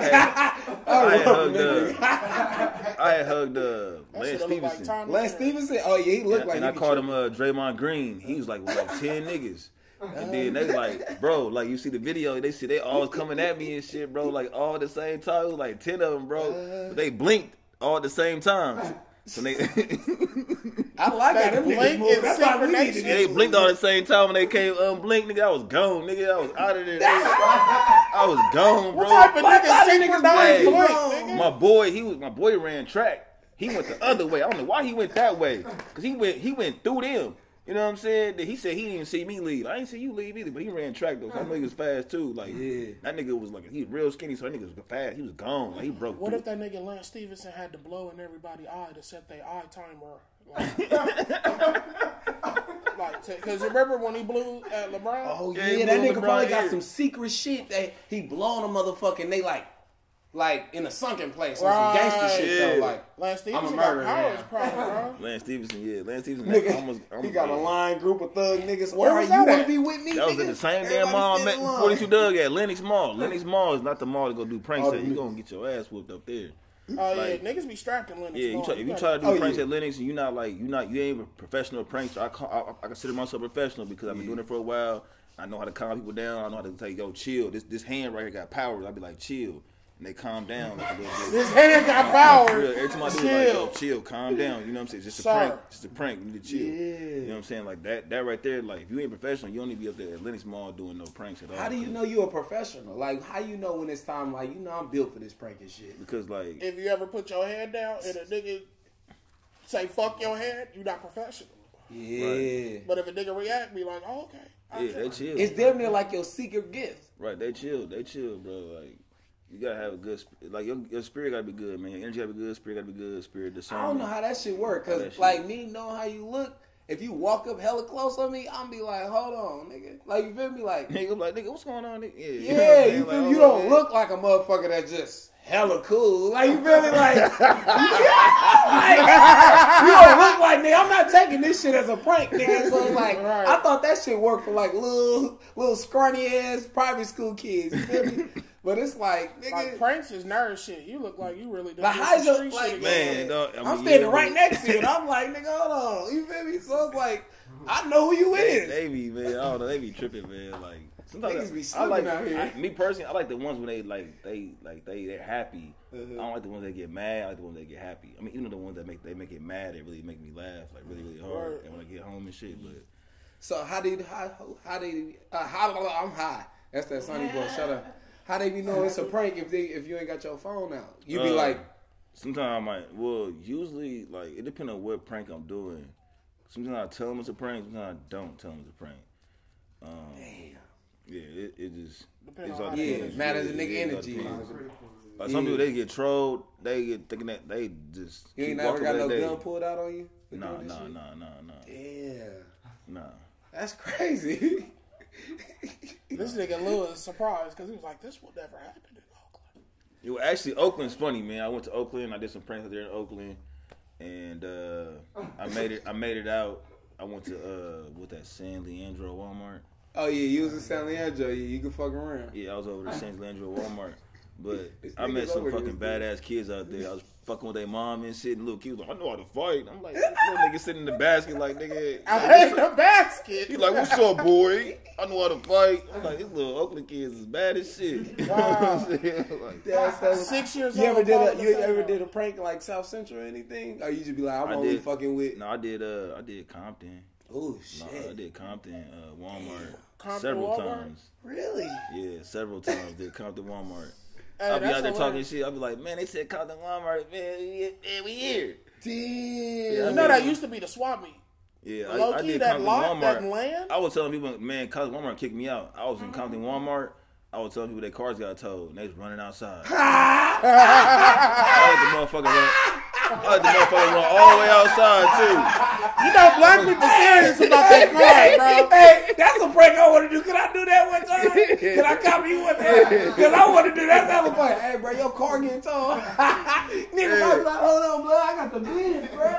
[SPEAKER 4] had hugged Lance Stevenson.
[SPEAKER 2] Like
[SPEAKER 1] Lance Stevenson? Oh yeah, he looked like.
[SPEAKER 4] And I called him Draymond Green. He was like with like 10 niggas. And then they like, bro, like you see the video, they always coming at me and shit, bro, like all at the same time. It was like 10 of them, bro. But they blinked all at the same time. So they,
[SPEAKER 1] I like how them niggas move. That's why we needed it.
[SPEAKER 4] They blinked all at the same time when they came blink, nigga. I was gone, nigga. I was out of there. I was gone, bro.
[SPEAKER 2] What type of niggas blink, nigga?
[SPEAKER 4] My boy ran track. He went the other way. I don't know why he went that way. Cause he went through them. You know what I'm saying? He said he didn't see me leave. I didn't see you leave either, but he ran track though. So I know he was fast too. Like that nigga was like he was real skinny, so that nigga was fast. He was gone. Like he broke.
[SPEAKER 2] What
[SPEAKER 4] through.
[SPEAKER 2] if that nigga Lance Stevenson had to blow in everybody's eye to set their eye timer? Like, because remember when he blew at LeBron?
[SPEAKER 1] Oh yeah, that nigga probably got some secret shit that he blown a motherfucker and they like in a sunken place or some gangster shit though. Like
[SPEAKER 2] Lance Stevenson got powers, probably, bro.
[SPEAKER 4] Lance Stevenson, Lance Stevenson.
[SPEAKER 1] Nigga, he got a line group of thug niggas.
[SPEAKER 2] Where was that
[SPEAKER 1] you want to be with me?
[SPEAKER 4] That was
[SPEAKER 1] nigga?
[SPEAKER 4] in the same damn mall I met 42 Doug at Lenox Mall. Lenox Mall is not the mall to go do pranks at. You gonna get your ass whooped up there.
[SPEAKER 2] Oh yeah, niggas be strapped in Lenox Mall.
[SPEAKER 4] If you try to do pranks at Lenox and you ain't a professional prankster. I consider myself professional because I've been doing it for a while. I know how to calm people down. I know how to tell you, yo, chill. This hand right here got powers. I'll be like, chill. And they calm down like a little bit.
[SPEAKER 2] This hand got powers.
[SPEAKER 4] Every time I do it, like, yo, chill, calm down. You know what I'm saying? It's just a prank. Just a prank. You need to chill.
[SPEAKER 1] Yeah.
[SPEAKER 4] You know what I'm saying? Like that right there, like if you ain't professional, you don't need to be up there at Lenox Mall doing no pranks at all.
[SPEAKER 1] How do you know you're a professional? Like, how you know when it's time, like, I'm built for this pranking shit?
[SPEAKER 4] Because, like...
[SPEAKER 2] If you ever put your hand down and a nigga say, fuck your hand, you not professional.
[SPEAKER 1] Yeah.
[SPEAKER 2] Right. But if a nigga react, be like, oh, okay.
[SPEAKER 4] Yeah, they chill.
[SPEAKER 1] It's damn near like your secret gift.
[SPEAKER 4] Right, they chill, bro. Like, you gotta have a good, like your spirit gotta be good, man. Your energy gotta be good, spirit gotta be good, spirit discernment.
[SPEAKER 1] I don't know how that shit work, cause like me knowing how you look, if you walk up hella close on me, I'm be like, hold on, nigga. Like you feel me, like
[SPEAKER 4] nigga, what's going on? Nigga?
[SPEAKER 1] Yeah, you feel me? You don't look like a motherfucker that just hella cool. Like you feel me, like you don't look like nigga. I'm not taking this shit as a prank, nigga. So it's like I thought that shit worked for like little scrawny ass private school kids. You feel me? But it's like, nigga.
[SPEAKER 2] Like, pranks is nerd shit. You look like you really do
[SPEAKER 1] like,
[SPEAKER 2] street
[SPEAKER 1] like,
[SPEAKER 2] shit.
[SPEAKER 4] Man,
[SPEAKER 1] I'm standing right next to you, and I'm like, nigga, hold on. You feel me? So it's like, I know who you is.
[SPEAKER 4] They be, man, I don't know. They be tripping, man. Like, sometimes
[SPEAKER 1] niggas be slipping out here.
[SPEAKER 4] Me personally, I like the ones when they're happy. I don't like the ones that get mad. I like the ones that get happy. I mean, even the ones that make it mad, they really make me laugh, like really, really hard. And when I get home and shit, but.
[SPEAKER 1] So how I'm high. That's that Sonny boy. Shut up. How they be know it's a prank if you ain't got your phone out? You be like,
[SPEAKER 4] sometimes I might. Well, usually like it depends on what prank I'm doing. Sometimes I tell them it's a prank. Sometimes I don't tell them it's a prank.
[SPEAKER 1] Damn.
[SPEAKER 4] Yeah, it just
[SPEAKER 2] Depends
[SPEAKER 4] it's
[SPEAKER 2] on
[SPEAKER 4] all
[SPEAKER 2] how
[SPEAKER 1] Yeah, matters the nigga energy.
[SPEAKER 4] Like some people, they get trolled. They get thinking that they just.
[SPEAKER 1] You ain't
[SPEAKER 4] keep
[SPEAKER 1] never
[SPEAKER 4] walking
[SPEAKER 1] got no
[SPEAKER 4] that day.
[SPEAKER 1] gun pulled out on you?
[SPEAKER 4] No.
[SPEAKER 1] Damn.
[SPEAKER 4] Nah.
[SPEAKER 1] That's crazy.
[SPEAKER 2] This nigga Lil is surprised because he was like, this will never happen in Oakland.
[SPEAKER 4] It was actually Oakland's funny, man. I went to Oakland. I did some pranks there in Oakland, and I made it out. I went to with that San Leandro Walmart.
[SPEAKER 1] Oh yeah, you was in San Leandro. Yeah, you can fuck around.
[SPEAKER 4] Yeah, I was over to San Leandro Walmart. But
[SPEAKER 1] This
[SPEAKER 4] I met
[SPEAKER 1] nigga's
[SPEAKER 4] some
[SPEAKER 1] over
[SPEAKER 4] fucking
[SPEAKER 1] here,
[SPEAKER 4] badass kids out there. I was fucking with their mom and shit, and little kids was like, I know how to fight. I'm like, this little nigga sitting in the basket like, nigga.
[SPEAKER 2] I hate the basket.
[SPEAKER 4] He's like, what's up, boy? I know how to fight. I'm like, these little Oakland kids is bad as shit. You know what I'm saying? Like,
[SPEAKER 1] That's
[SPEAKER 2] 6 years
[SPEAKER 1] you
[SPEAKER 2] old.
[SPEAKER 1] ever did a prank like South Central or anything? Or you just be like, I'm only fucking with.
[SPEAKER 4] No, I did Compton.
[SPEAKER 1] Oh shit.
[SPEAKER 4] No, I did Compton, Walmart
[SPEAKER 2] Compton,
[SPEAKER 4] several
[SPEAKER 2] Walmart?
[SPEAKER 4] times.
[SPEAKER 1] Really?
[SPEAKER 4] Yeah, several times. Did Compton, Walmart.
[SPEAKER 2] Hey,
[SPEAKER 4] I'll be
[SPEAKER 2] that's
[SPEAKER 4] out there talking
[SPEAKER 2] hilarious.
[SPEAKER 4] shit. I'll be like, man, they said Compton, Walmart, man, we here.
[SPEAKER 1] Damn.
[SPEAKER 4] Yeah,
[SPEAKER 2] You know that used to be the swap meet.
[SPEAKER 4] Yeah,
[SPEAKER 2] Low
[SPEAKER 4] I
[SPEAKER 2] key,
[SPEAKER 4] did
[SPEAKER 2] that
[SPEAKER 4] Compton,
[SPEAKER 2] lot,
[SPEAKER 4] Walmart.
[SPEAKER 2] that land.
[SPEAKER 4] I was telling people, man, Compton, Walmart kicked me out. I was in Compton, Walmart. I was telling people their cars got towed, and they was running outside. I had the motherfucker run all the way outside, too.
[SPEAKER 2] You know, black people serious about that car, bro.
[SPEAKER 1] Hey, that's a prank I want to do. Can I do that one time? Can I copy you one time? Because I want to do that. That's a prank. Hey, bro, your car getting towed. Nigga might be like, hold on, bro. I got the bleeding, bro.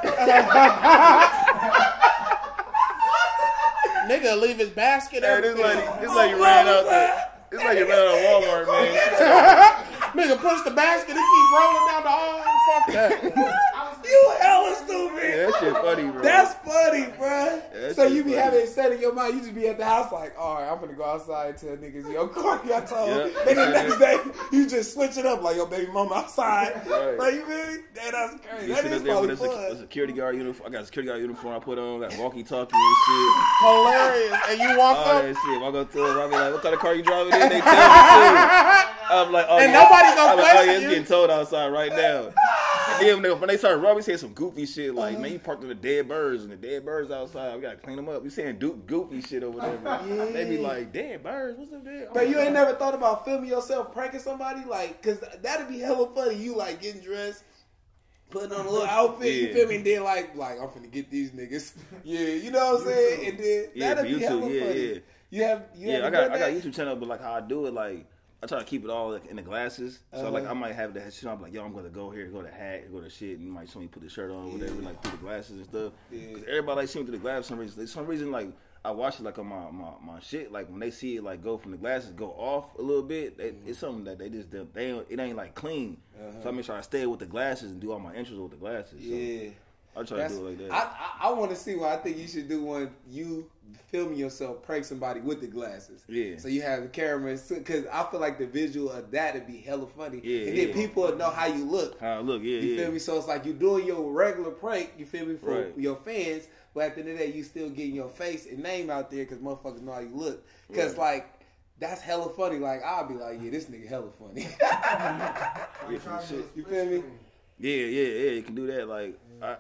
[SPEAKER 2] Nigga leave his basket.
[SPEAKER 4] Hey, this lady ran out there. This lady ran out of Walmart, man.
[SPEAKER 2] Nigga push the basket and keep rolling down the aisle. Fuck that.
[SPEAKER 1] You hella stupid.
[SPEAKER 4] Yeah, that shit funny, bro.
[SPEAKER 1] That's funny, bro.
[SPEAKER 4] That
[SPEAKER 1] So
[SPEAKER 4] shit
[SPEAKER 1] you be
[SPEAKER 4] funny.
[SPEAKER 1] having it set in your mind. You just be at the house like, all right, I'm going to go outside and tell niggas your car got towed.
[SPEAKER 4] Yeah.
[SPEAKER 1] Then the next day, you just switch it up like your baby mama outside.
[SPEAKER 4] Right.
[SPEAKER 1] Like, you feel me? That's crazy.
[SPEAKER 4] You
[SPEAKER 1] That
[SPEAKER 4] sit
[SPEAKER 1] is
[SPEAKER 4] up there
[SPEAKER 1] probably
[SPEAKER 4] with
[SPEAKER 1] fun.
[SPEAKER 4] a security guard uniform. I got a security guard uniform I put on. Got walkie-talkie and shit.
[SPEAKER 2] Hilarious. And you walk
[SPEAKER 4] All
[SPEAKER 2] up.
[SPEAKER 4] that shit. Walk up to them. I be like, what kind of car you driving in? They tell me too. I'm like, oh,
[SPEAKER 2] And
[SPEAKER 4] yeah.
[SPEAKER 2] nobody gonna
[SPEAKER 4] I'm like, oh,
[SPEAKER 2] question
[SPEAKER 4] yeah, it's
[SPEAKER 2] you.
[SPEAKER 4] getting towed outside right now. And then when they started rubbing, saying some goofy shit like, man, you parked in the dead birds and the dead birds outside. We gotta clean them up. We saying goofy shit over there.
[SPEAKER 1] Yeah.
[SPEAKER 4] They be like, dead birds, what's up there?
[SPEAKER 1] But you ain't never thought about filming yourself pranking somebody? Like, because that'd be hella funny. You, like, getting dressed, putting on a little outfit, you
[SPEAKER 4] Yeah.
[SPEAKER 1] feel me? And then, like I'm finna get these niggas. Yeah, you know what I'm saying? And then,
[SPEAKER 4] Yeah,
[SPEAKER 1] that'd
[SPEAKER 4] for
[SPEAKER 1] be hella
[SPEAKER 4] YouTube, yeah,
[SPEAKER 1] funny.
[SPEAKER 4] yeah.
[SPEAKER 1] You have
[SPEAKER 4] Yeah, I got a YouTube channel, but like how I do it, like I try to keep it all like, in the glasses. So like I might have that shit. I'm like, yo, I'm gonna go here, go to hat, go to shit, and you might show me put the shirt on, or whatever, like through the glasses and stuff.
[SPEAKER 1] Yeah.
[SPEAKER 4] 'Cause everybody like see me through the glasses. For some reason, like I watch it like on my shit. Like when they see it like go from the glasses go off a little bit, it's something that it ain't like clean. So I make sure I stay with the glasses and do all my intros with the glasses. So
[SPEAKER 1] Yeah.
[SPEAKER 4] I try to do it like that.
[SPEAKER 1] I want to see what I think you should do when you filming yourself prank somebody with the glasses.
[SPEAKER 4] Yeah.
[SPEAKER 1] So you have the camera, because I feel like the visual of that would be hella funny.
[SPEAKER 4] Yeah,
[SPEAKER 1] and then
[SPEAKER 4] yeah.
[SPEAKER 1] people would know how you look.
[SPEAKER 4] How I look, yeah,
[SPEAKER 1] You
[SPEAKER 4] yeah.
[SPEAKER 1] feel me? So it's like you're doing your regular prank, you feel me, for
[SPEAKER 4] Right.
[SPEAKER 1] your fans, but at the end of the day, you still getting your face and name out there because motherfuckers know how you look. Because, like, that's hella funny. Like, I'll be like, yeah, this nigga hella funny.
[SPEAKER 4] Yeah, for sure.
[SPEAKER 1] You feel me?
[SPEAKER 4] Yeah, you can do that. Like, I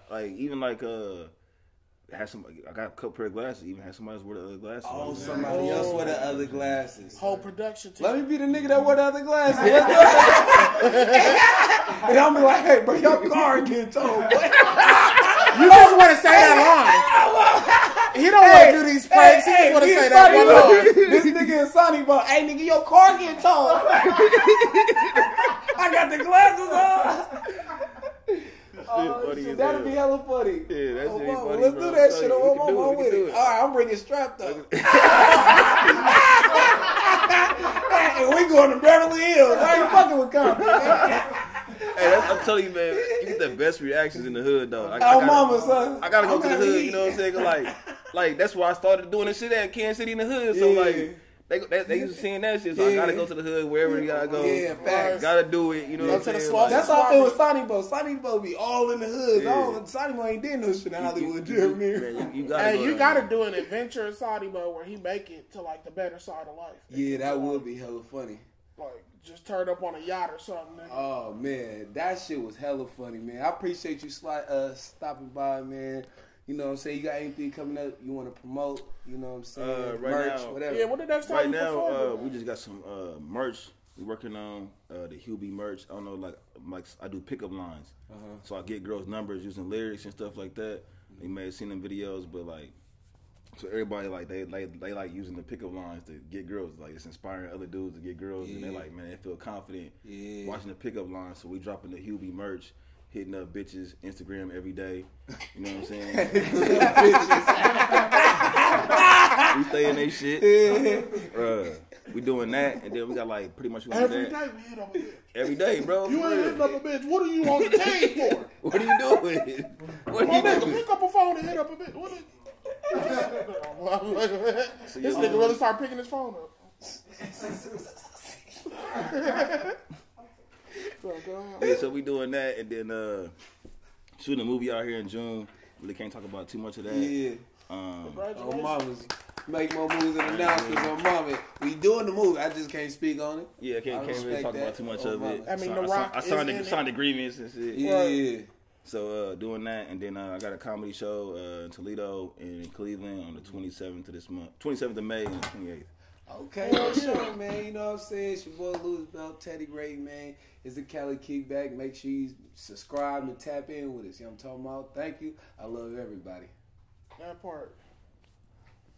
[SPEAKER 4] got a couple pair of glasses. Even had somebody else wear the other glasses.
[SPEAKER 1] Oh, somebody else wear the other glasses.
[SPEAKER 2] Whole production team.
[SPEAKER 1] Let me be the nigga that wear the other glasses. And I'm be like, hey, bro, your car getting towed.
[SPEAKER 2] You just want to say that line. He don't want to do these pranks. He just want to say that one line.
[SPEAKER 1] This nigga in Sonny Boy, hey, nigga, your car getting towed. I got the glasses on.
[SPEAKER 4] Funny as
[SPEAKER 1] That'd
[SPEAKER 4] hell.
[SPEAKER 1] be hella funny.
[SPEAKER 4] Yeah, that's
[SPEAKER 1] Mama,
[SPEAKER 4] funny,
[SPEAKER 1] let's
[SPEAKER 4] bro.
[SPEAKER 1] do that
[SPEAKER 4] I'm
[SPEAKER 1] shit.
[SPEAKER 4] telling you,
[SPEAKER 1] I'm
[SPEAKER 4] we
[SPEAKER 1] on
[SPEAKER 4] can
[SPEAKER 1] with
[SPEAKER 4] do
[SPEAKER 1] it.
[SPEAKER 4] it.
[SPEAKER 1] All right, I'm bringing strapped up. And we going to Beverly Hills. I ain't fucking with Compton.
[SPEAKER 4] Hey, I'm telling you, man, you get the best reactions in the hood, though.
[SPEAKER 1] Mama, son.
[SPEAKER 4] I gotta go to the
[SPEAKER 1] gonna
[SPEAKER 4] hood.
[SPEAKER 1] eat.
[SPEAKER 4] You know what I'm saying? Like that's why I started doing this shit at Kansas City in the hood. So
[SPEAKER 1] Yeah.
[SPEAKER 4] like. They used to seeing that shit, so I gotta go to the hood wherever you gotta go.
[SPEAKER 1] Yeah, facts.
[SPEAKER 4] Gotta do it, you know what I'm
[SPEAKER 2] to the
[SPEAKER 4] saying?
[SPEAKER 2] swamp.
[SPEAKER 1] That's how I feel with Sonny Bo. Sonny Bo be all in the hoods.
[SPEAKER 4] Yeah.
[SPEAKER 1] Sonny Bo ain't did no shit in Hollywood, Jeremy.
[SPEAKER 4] You gotta
[SPEAKER 2] Hey,
[SPEAKER 4] go
[SPEAKER 2] you
[SPEAKER 4] there,
[SPEAKER 2] got to
[SPEAKER 4] man.
[SPEAKER 2] do an adventure in Saudi mode where he make it to like the better side of life.
[SPEAKER 1] Yeah, that would be hella funny.
[SPEAKER 2] Like just turn up on a yacht or something. Nigga.
[SPEAKER 1] Oh man, that shit was hella funny, man. I appreciate you stopping by, man. You know what I'm saying? You got anything coming up you want to promote? You know what I'm saying?
[SPEAKER 4] Right
[SPEAKER 1] merch,
[SPEAKER 4] now,
[SPEAKER 1] whatever.
[SPEAKER 2] Yeah, what the next time
[SPEAKER 4] Right
[SPEAKER 2] you
[SPEAKER 4] now,
[SPEAKER 2] perform?
[SPEAKER 4] we just got some merch. We working on the Hubie merch. I don't know, like I do pickup lines, so I get girls' numbers using lyrics and stuff like that. You may have seen them videos, but like, so everybody like they like using the pickup lines to get girls. Like it's inspiring other dudes to get girls, and they like, man, they feel confident watching the pickup lines. So we dropping the Hubie merch, hitting up bitches Instagram every day. You know what I'm saying? We stay in they shit. We doing that, and then we got like pretty much
[SPEAKER 2] Every day we hit up a bitch.
[SPEAKER 4] Every day, bro.
[SPEAKER 2] You ain't hitting up a bitch. What are you on the team for?
[SPEAKER 4] What are you doing? What are you doing?
[SPEAKER 2] Pick up a phone and hit up a bitch. What is this nigga really start picking his phone up.
[SPEAKER 4] So we doing that, and then shooting a movie out here in June. Really can't talk about too much of that.
[SPEAKER 1] Yeah.
[SPEAKER 2] Congratulations.
[SPEAKER 1] Mamas. Make more moves and announcements on Mama. We doing the movie. I just can't speak on it.
[SPEAKER 4] Yeah, can't really talk about too much of it.
[SPEAKER 2] I mean, The Rock
[SPEAKER 4] I signed agreements and shit.
[SPEAKER 1] Yeah.
[SPEAKER 4] So doing that, and then I got a comedy show in Toledo and in Cleveland on the 27th of this month, 27th of May and the 28th.
[SPEAKER 1] Okay, sure, man. You know what I'm saying? It's your boy Louis Bell, Teddy Gray, man. It's the Cali Kickback. Make sure you subscribe and tap in with us. You know what I'm talking about? Thank you. I love everybody.
[SPEAKER 2] That part.